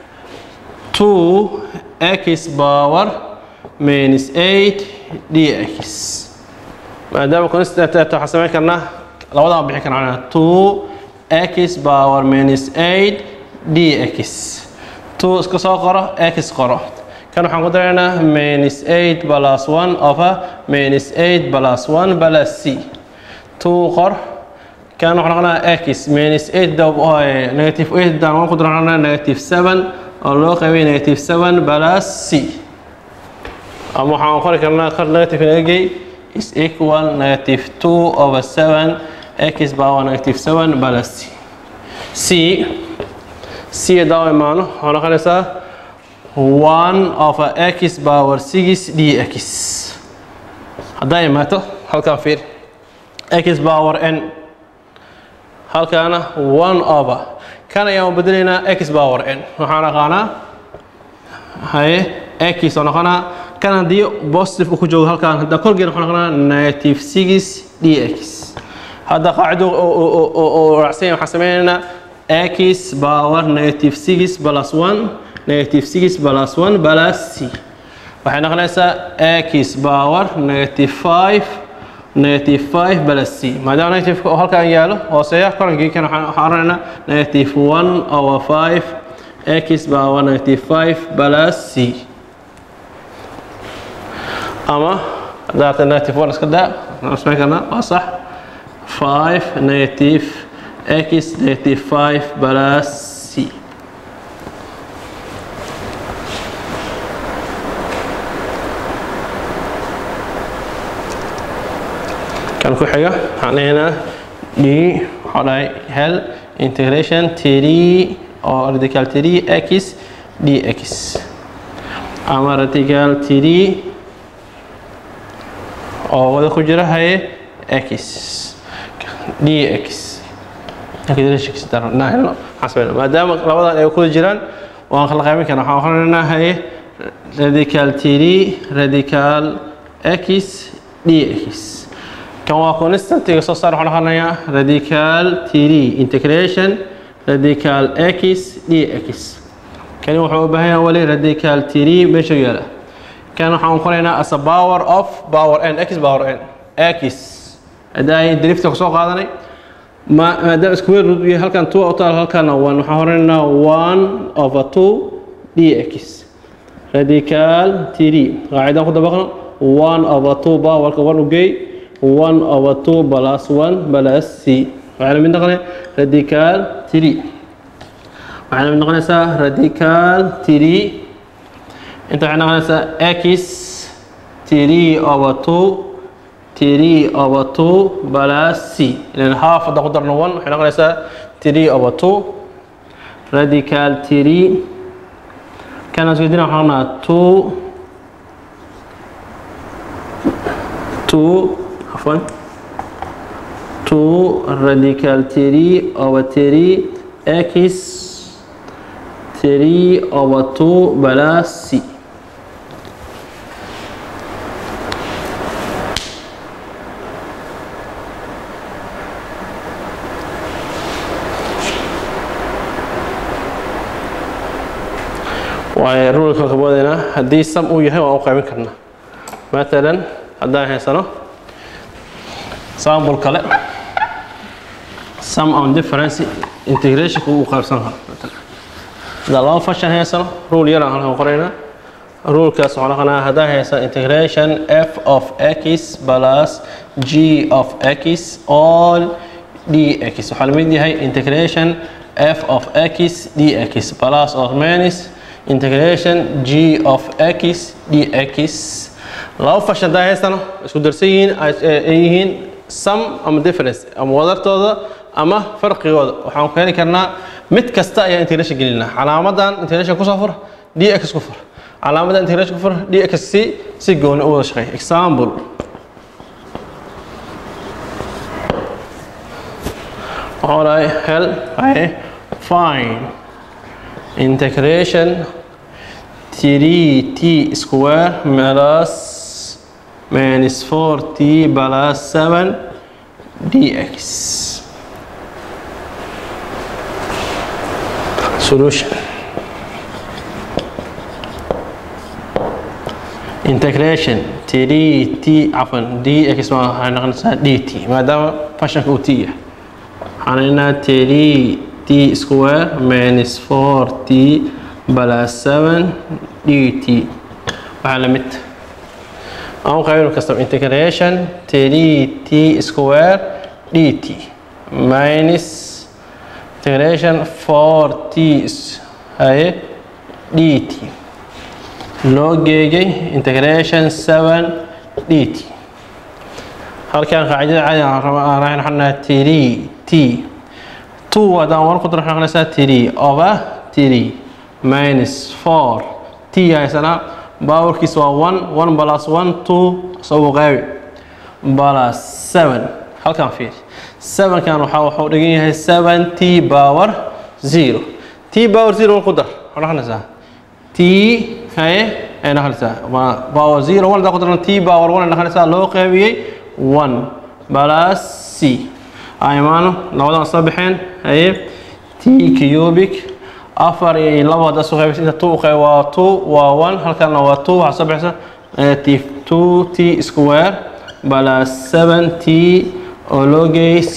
2x باور -8 dx ما دام constant تحسبين كنا لو بixi karnaa 2x باور -8 dx 2 iska soo qoro x qoro kan waxaan ku daraynaa -8 + 1 over -8 + 1 plus c 2 qor kan waxaan noqonaa x -8 da -8 dan waan ku daraynaa -7 oo loo qaybiyay -7 plus c ama waxaan qori karnaa qar negative negay is equal -2 over 7 x باور -7 plus c c داوي مانو هنا خلصا 1 over x باور 6 dx هذا يماتو هل كان فير x باور n هل كان 1 over كان يوم بدلنا x باور n وحنا قانا هاي x ونقنا كان دي بوزيتيف وكجو هل كان هذا كل جينا قانا -6 dx هذا قاعدة ورعسين وحسمينا x باور -6 plus 1 -6 plus 1 plus c وحنا نقلنا x باور -5 plus c ما دام نيجاتيف هالكان يالو هو سيا كورنجي كان حرنا -1 over 5 x باور -5 plus c أما ذات -1 كذا نسمع كنا صح 5 negative x -5 plus c كان كو حاجة هنا دي هاي هل integration 3 أو radical 3 x dx أما radical 3 أو وده كجرا هاي x dx كده شكل ترى نحن حسبنا ما دام لوضع يكون جيران وانخلق قائمين كنا حاولنا هاي radical 3 radical x dx كما constant يصير حنا radical 3 integration radical x dx كان وحو بهاي ولي radical 3 بشو يلا كانوا حنقولنا as a power of power n x power n x اداي دريفت سو قادني ما دام سكوير روت halkan 2 او taal halkan 1 waxa horena 1 over 2 dx radical 3 قاعده ku dabaqno 1 over 2 power ka 1 u geey 1 over 2 plus 1 plus c waxaan mid noqonay radical 3 waxaan mid noqonaysaa radical 3 inta waxaan noqonaysaa x 3 over 2 3 over 2 plus c لأن half هذا قدرنا 1 وحنا نقول 3 over 2 radical 3 كان زودنا حنا 2 عفوا 2 radical 3 over 3 x 3 over 2 plus c rule ka boodina hadii sum uu yahay waan u qaybin karnaa مثلا haddaan haysano sample kale sum on difference integration ku qaybsan karo da loo fashan haysano rule yar aan qoraynaa rule kaas waxaan qanaa haddaan haysano integration f of x plus g of x all dx waxa la mid yahay integration f of x dx plus or minus integration g of x dx لو فشل ده هيستنا اسكو درسيين ايهين sum ama difference ama wadartooda ama farqigooda waxaan keeni karnaa mid kasta ayaa integration gelinaa calaamadan integration ku soo fur dx ku fur calaamadan integration ku fur dx si gooni u wada shaqeey example alright hell find integration 3t square minus 4t plus 7 dx solution integration 3t عفوا dx هنقول dt ما دام فانكشن اوتيه هنقول 3t square minus 4t plus 7 dt وعلامة أو غير كسب integration 3t square dt minus integration 4t هاي dt log integration 7 dt هل كان قاعدة عادي راح نحنا 3t 2 هذا ورقة راح نقول 3 over 3 minus 4 t هاي سنة باور كيس 1 1 plus 1 2 سو غاوي plus 7 هل كان فيه 7 كانوا حاولوا دقيقة 7 t باور 0 t باور 0 القدر راح نسا t هاي أنا خلصها باور 0 1 ده قدرنا t باور 1 أنا خلصها لو قوي 1 plus c هاي مانو لو ده صباحين هاي t كيوبيك afar iyo laba hada soo qaybisay 2 waa 2 waa 1 halkana waa 2 waxa sabaxsan negative 2t square plus 7t oo log c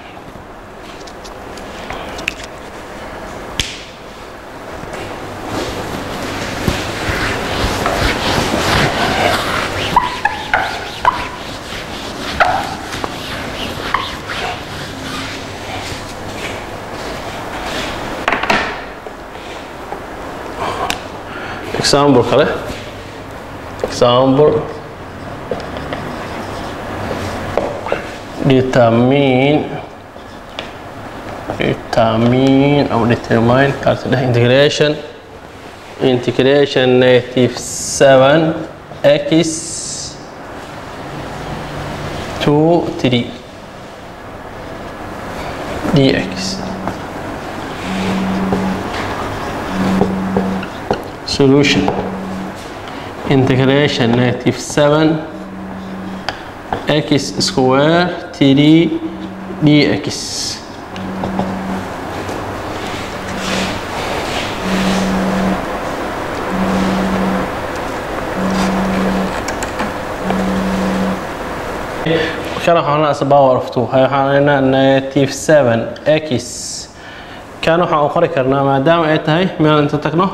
example kale example determine أو determine كاتب integration negative 7x to 3 dx. Solution integration negative 7 x square 3 dx. كان حنا باور اوف 2 هاي حنا نيجاتيف 7 اكس كانوا حنقرا كرنا ما دام اي تهي مين انت تكنو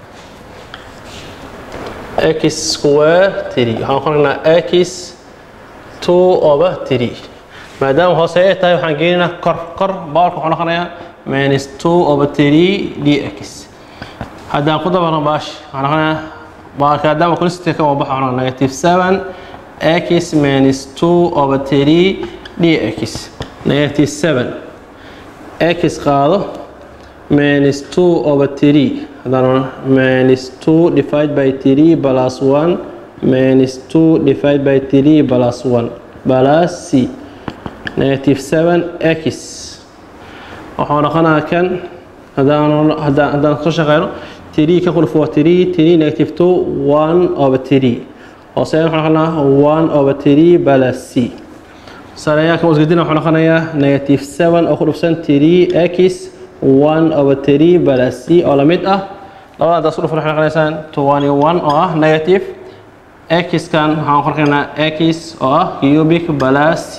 اكس سكوير 3 حنقرا اكس 2 اوفر 3 ما دام هو سي تهي حنجينا كر باور حنقرا minus 2 over 3 dx هذا قدر باش حنقرا باور كدام كل ستة كم بحنا نيجاتيف 7 x minus 2 over 3 dx negative 7 x قاعدة minus 2 over 3 هذا minus 2 divided by 3 plus 1 minus 2 divided by 3 plus 1 plus c negative 7 x وحنا قلنا كان هذا نخش غيره 3 كقول فوق 3 negative 2 1 over 3 وسير حنا 1 over 3 بلس c سريع كم وزدنا حنا نيجاتيف 7 أخذ بسنت 3 x 1 over 3 بلس c على مئة لو هذا صرف حنا كنا 21 نيجاتيف x كان هنخرجنا x كيوبيك بلس c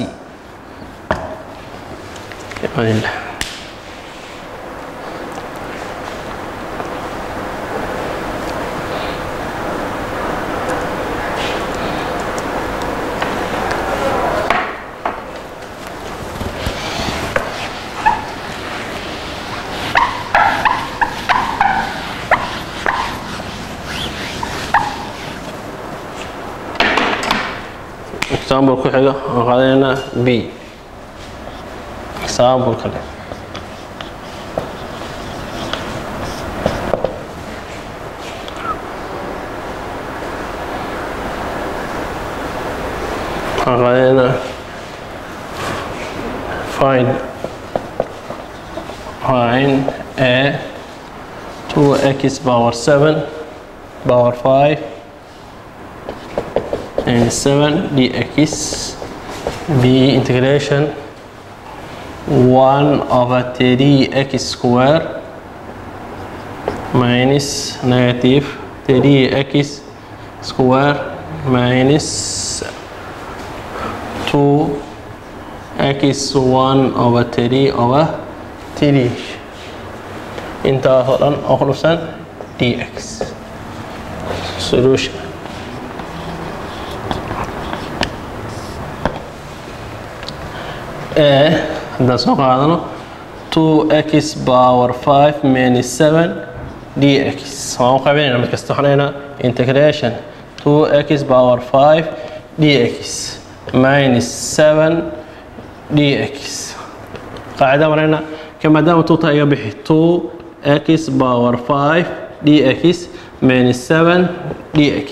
example ku xiga aan qaadayna b example kale aan qaadayna find a 2x power 7 power 5 and 7 dx b integration 1 over 3x square minus negative 3x square minus 2x 1 over 3 over 3 انتهى الآن أخلصا dx solution هذا سوق هذا 2x power 5 minus 7 dx هو قابلين لما كاستحنا integration 2x power 5 dx minus 7 dx قاعدة مرينا كما دام 2 تايا بحي 2x power 5 dx minus 7 dx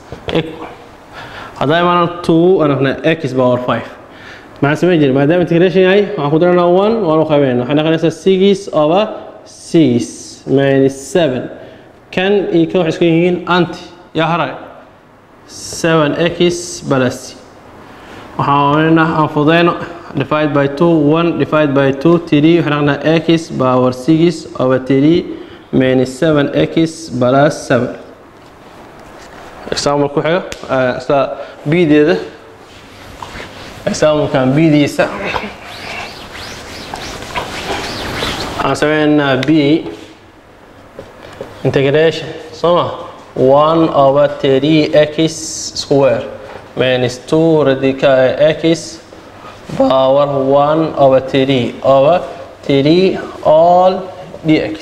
هذا معنا 2 أنا x power 5 مع سمجل ما دام انتجريشن هاي هاخد لنا 1 وانا قايلين احنا خلينا 6 over 6 minus 7 كان يكون حسكين انت يا هراي 7x بلس وحاولنا انفضينا divide by 2 1 divide by 2 3 وحنا x power 6 over 3 minus 7x بلس 7 example كو حاجه بي دي example كان بي دي سوينا b integration صح 1 over 3x square minus 2 radical x power 1 over 3 over 3 all dx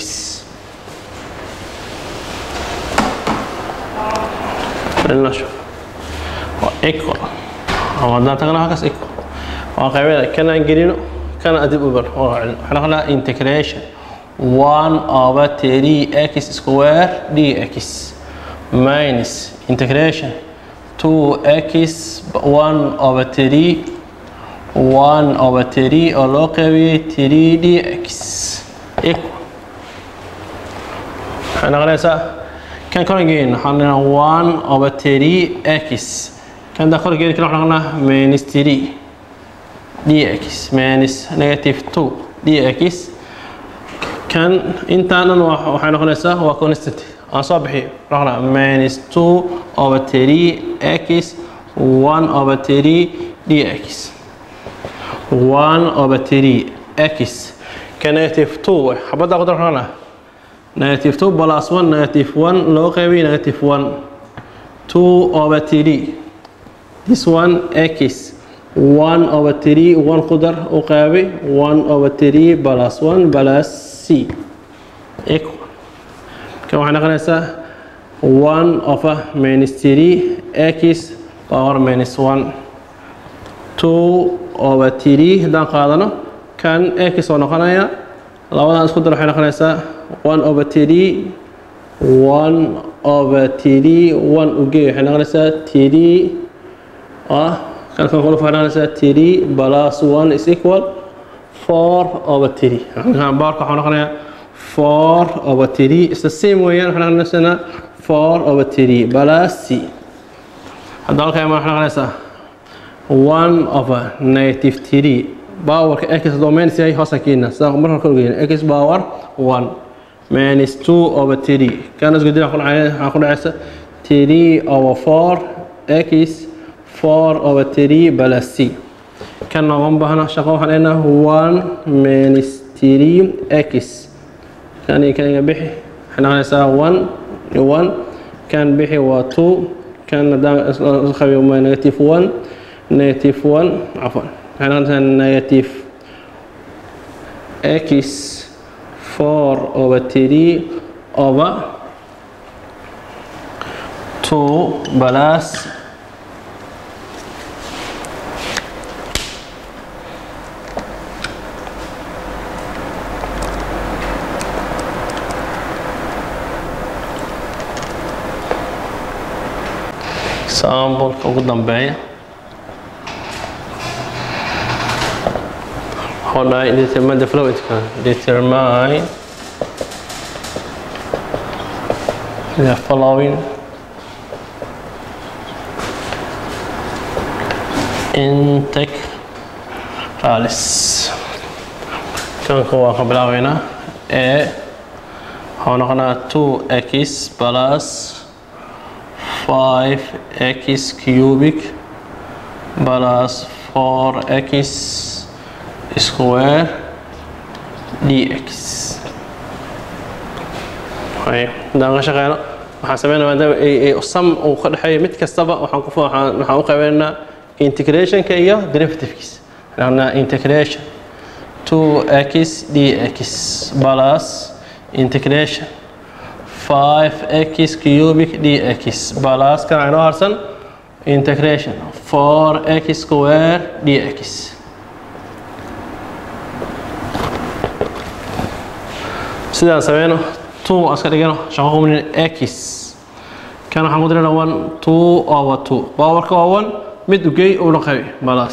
خلينا نشوف equal هو ده تغنى هكذا equal وقابلنا كنا نجرينه كان أدب أوبر إحنا قلنا integration 1 over 3x square dx minus integration 2x 1 over 3 1 over 3 oo loo qaybiyay 3 dx equal waxaan naqonaysaa kan korgeyn waxaan 1 over 3x kan da korgeyn kan waxaan naqonaa minus 3 dx minus negative 2 dx kan intaan waxaan noqonaysaa waa constant aan soo bixiyo waxaan minus 2 over 3x 1 over 3 dx 1 over 3x kan negative 2 xabada qadar waxaan negative 2 plus 1 negative 1 loo qaybiyay negative 1 2 over 3 this one x 1 over 3 1 qadar oo qaybay 1 over 3 plus 1 plus c equal kan waxaan noqonaysaa 1 over minus 3 x power minus 1 2 over 3 hadaan qaadano kan x oo noqonaya labadan isku dar waxay noqonaysaa 1 over 3 1 over 3 1 ugeey waxay noqonaysaa 3 kan kan qolf waxay noqonaysaa 3 plus 1 is equal 4 over 3 waxaan baarka waxaan noqonayaa 4 over 3 is the same weeyaan waxaan noqonaysaa 4 over 3 plus c hadda halkaa waxaan noqonaysaa 1 over negative 3 power x domain si ay hoos keena saa marka kala geeyna x power 1 minus 2 over 3 kan isku dira waxaan ku dhacaysa 3 over 4 x 4 over 3 plus c kan noqon baahna shaqo waxaan leenahay 1 minus 3 x kan iga bixi waxaan noqonaysaa 1 kan bixi waa 2 kan hadaan qabiyo negative 1 negative 1 عفوا احنا negative x 4 over 3 over 2 plus example ugu dambeeya Hold on, determine the flow. Determine the following integrals. Kan kuwa qablawayna هنا 2x plus 5x cubic plus 4x square dx hadaan ka shaqeyno waxaan sameynaa maadaama sum uu ka dhexeeyo mid kastaba waxaan u qaybinaynaa integrationka iyo derivativekiisa waxaan integration 2x dx plus integration 5x cubic dx plus kan aynoo harsan integration 4x square dx sidaan sameeyno 2 aska dhigano shaqo qomnin x kan waxaan ku diraa 1 2 over 2 powerka waa 1 mid u geey oo noqay plus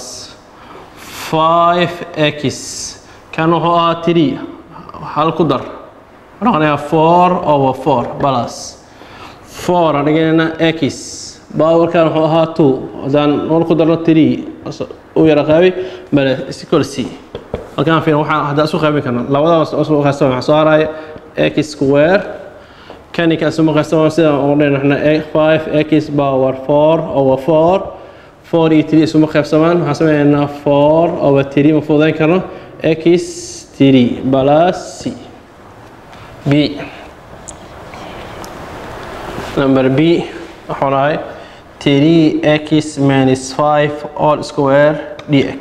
5x kan wuxuu ahaa 3 hal ku dar noqonaya 4 over 4 plus 4 dhigana x powerka wuxuu ahaa 2 hadaan ku darno 3 oo yara qabi bal is equal c halkaan fiir waxaan hadda isku qaybin karnaa labadaas isku qaybsan waxa soo haray x square kan ka isku qaybsan sida oo dheerna 5x power 4 over 4 4 3 isku qaybsamaan waxa sameeynaa 4 over 3 ma fududayn karno x 3 plus c b number b waxaan 3x minus 5 all square dx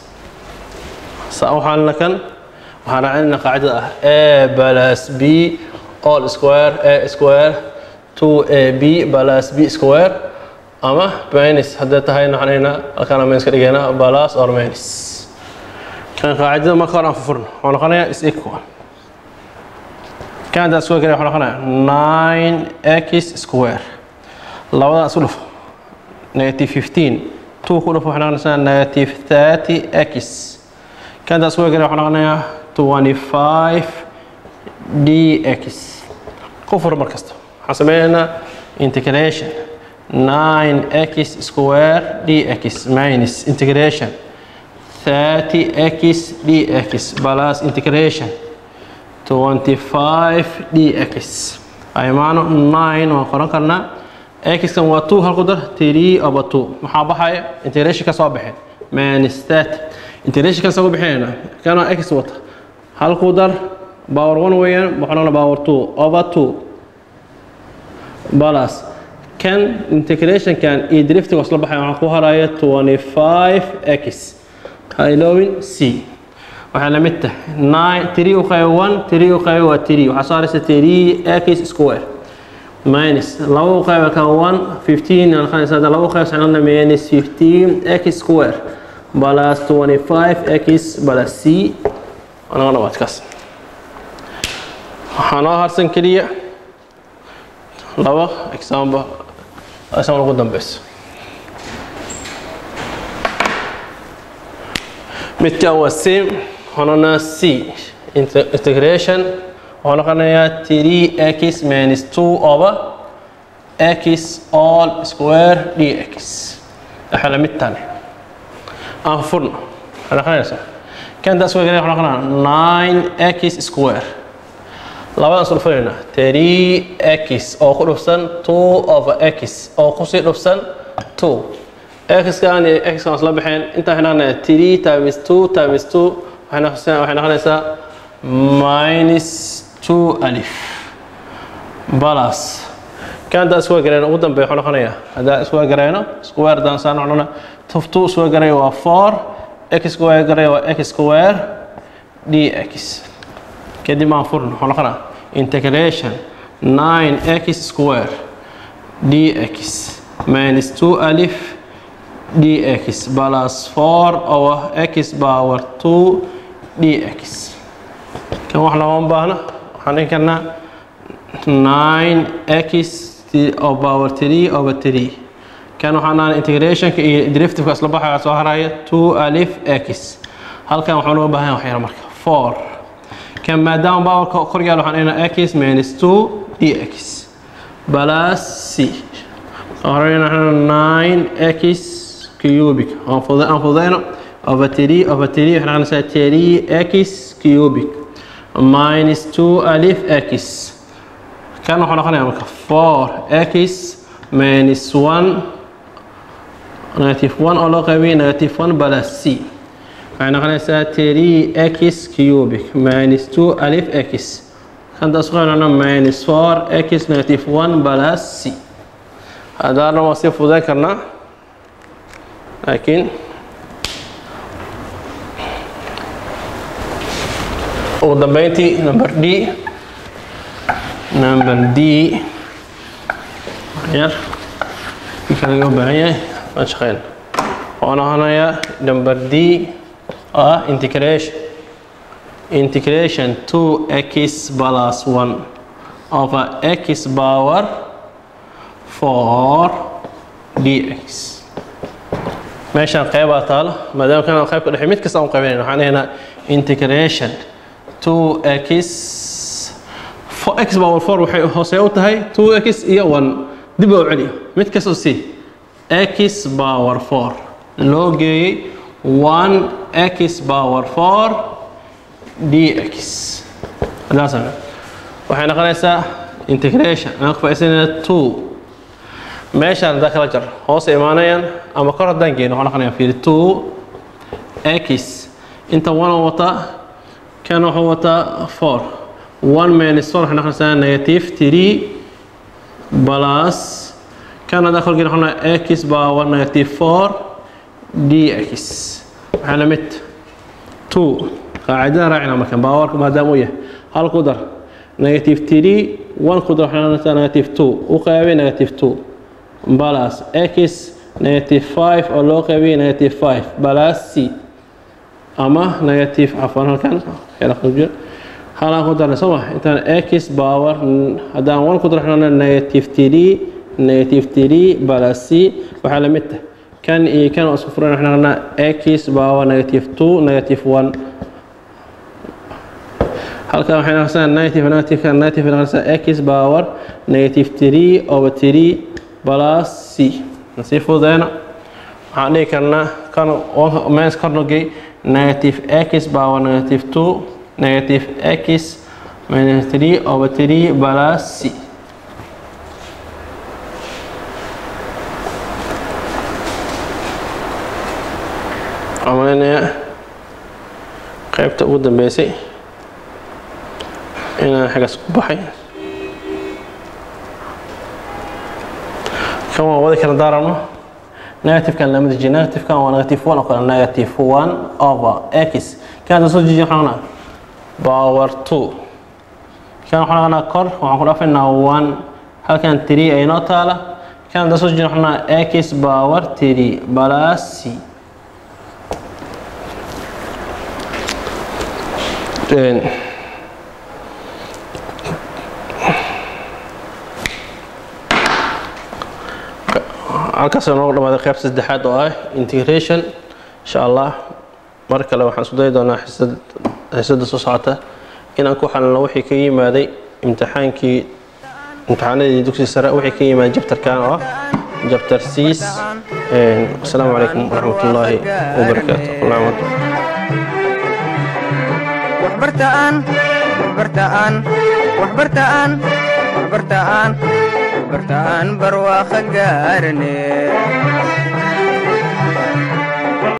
سأوحل لكن وحنا قاعدة a plus b all square a square 2ab plus b square أما minus هذا تهاي نحن هنا كان minus كريجنا plus or minus كان قاعدة ما كان في فرن ونقولنا is equal كان ده سوى كده ونقولنا 9x square لو ده سولف negative 15 2 كله فوق نقولنا negative 30x كان ده سوى كده ونقولنا 25 dx كفر مركزته حسبنا integration 9x square dx minus integration 30x dx plus integration 25 dx أي معنى 9 وقرنا x كم 2 هالقدر 3 over 2 محابة integration كصابحين minus 30 integration كصابحين كانوا x وات هالقدر باور 1 وين بحنا باور 2 over 2 بلاس كان integration كان اي دريفت وصل بحي عنقوها راية 25x هاي لوين c وحنا متى 9 3 وخي 1 3 وخي 3 وحصار 3x سكوير ماينس لو خي كان 1 15 يعني خلينا لو خي عندنا ماينس 15x سكوير بلاس 25x بلاس c انا بتكسر أنا هرسن كلية لوا example أسمع قدام بس متجاوز سيم هنا c integration هنا كنا 3x minus 2 over x all square dx إحنا متاني أنفرنا هنا كنا نسمع كان ده سوى كده هنا كنا 9x square لابد أن نصرفنا 3x أو خلصنا 2 over x أو خصي خلصنا 2 x كان x كان أصلا بحين أنت هنا 3 times 2 times 2 وحنا خلصنا minus 2 ألف بلاس كان ده سوى قرينا قدام بيحنا خنيا هذا سوى قرينا سكوير ده صار عندنا تفتو سوى قرينا و 4 x سكوير قرينا و x سكوير dx كده ما فرن هنا خنا integration 9x square dx minus 2 ألف dx plus 4 over x power 2 dx كم واحنا وان بهنا هني كنا 9x power 3 over 3 كانوا حنا integration كدريفت في أصل بحر صهراية 2 ألف x هل كان وحنا وان بهنا وحيرا مركب 4 كم ما دام باور كوريا لو حنينا x minus 2 dx بلاس c قرينا احنا 9x كيوبيك انفضينا over 3 over 3 احنا هنسوي 3x كيوبيك minus 2 ألف x كانوا احنا خلينا 4x minus 1 negative 1 أو لغوي negative 1 بلاس c فإحنا خلينا 3x كيوبيك minus 2 ألف x كان ده صغير عندنا minus 4x negative 1 بلاس c هذا أنا وصف ذكرنا لكن ودبيتي نمبر D غير كان يوم بعيه مش خير وأنا هنا يا نمبر D integration 2x plus 1 over x power 4 dx ماشي قيبة طالة ما دام كان القيب كله حميد كسام قيبين وحنا هنا integration 2x x power 4 وحي هو سيوت هاي 2x إيه 1 دبوا عليه ميت كسو c x power 4 لوجي 1x power 4 dx لازم وحنا قلنا integration أنا كفايسين 2 ماشي أنا داخل أجر هو سيمانيا أما كره دنجين وحنا قلنا في 2x أنت 1 وطا كانوا هو وطا 4 1 minus 4 احنا قلنا نيجاتيف 3 بلاس كان داخل جينا قلنا x باور نيجاتيف 4 dx على مت 2 قاعدة راعينا مكان باور ما دام وياه هالقدر نيجاتيف 3 1 قدر احنا نيجاتيف 2 وقاعدة نيجاتيف 2 plus x negative 5 oo loo qaybiyay negative 5 plus c ama negative عفوا halkan kala qeybiyo halaan ku darnay soo intaan x power hadaan 1 ku darno negative 3 plus c waxa la mid tahay kan iyo kan isku furan waxna x power negative 2 negative 1 halkan waxayna haysan negative x power negative 3 over 3 plus c nasiif fudeena waxaan dhigi karnaa kan minus karnogay negative x power negative 2 negative x minus 3 over 3 plus c amanaya qaybta ugu dambeysay inaan xagas ku baxay kan waa wada kala daarano negative kan la mid negative kan waa negative 1 oo kale negative 1 over x kan soo jiyo xana power 2 kan waxaan kor waxaan ku dhaafaynaa 1 halkan 3 ay noo taala kan soo jiyo xana x power 3 plus c halkaas oo dhamaaday qaybta saddexaad oo ah integration insha Allah mar kale waxaan isku day doonaa xiisada soo socota inaan ku xalino wixii ka yimaaday imtixaanadii dugsiga sare wixii ka yimaaday chapterkan oo chapter 6 assalamu alaykum warahmatullahi wabarakatuh waxbartaan barwaaqo gaarne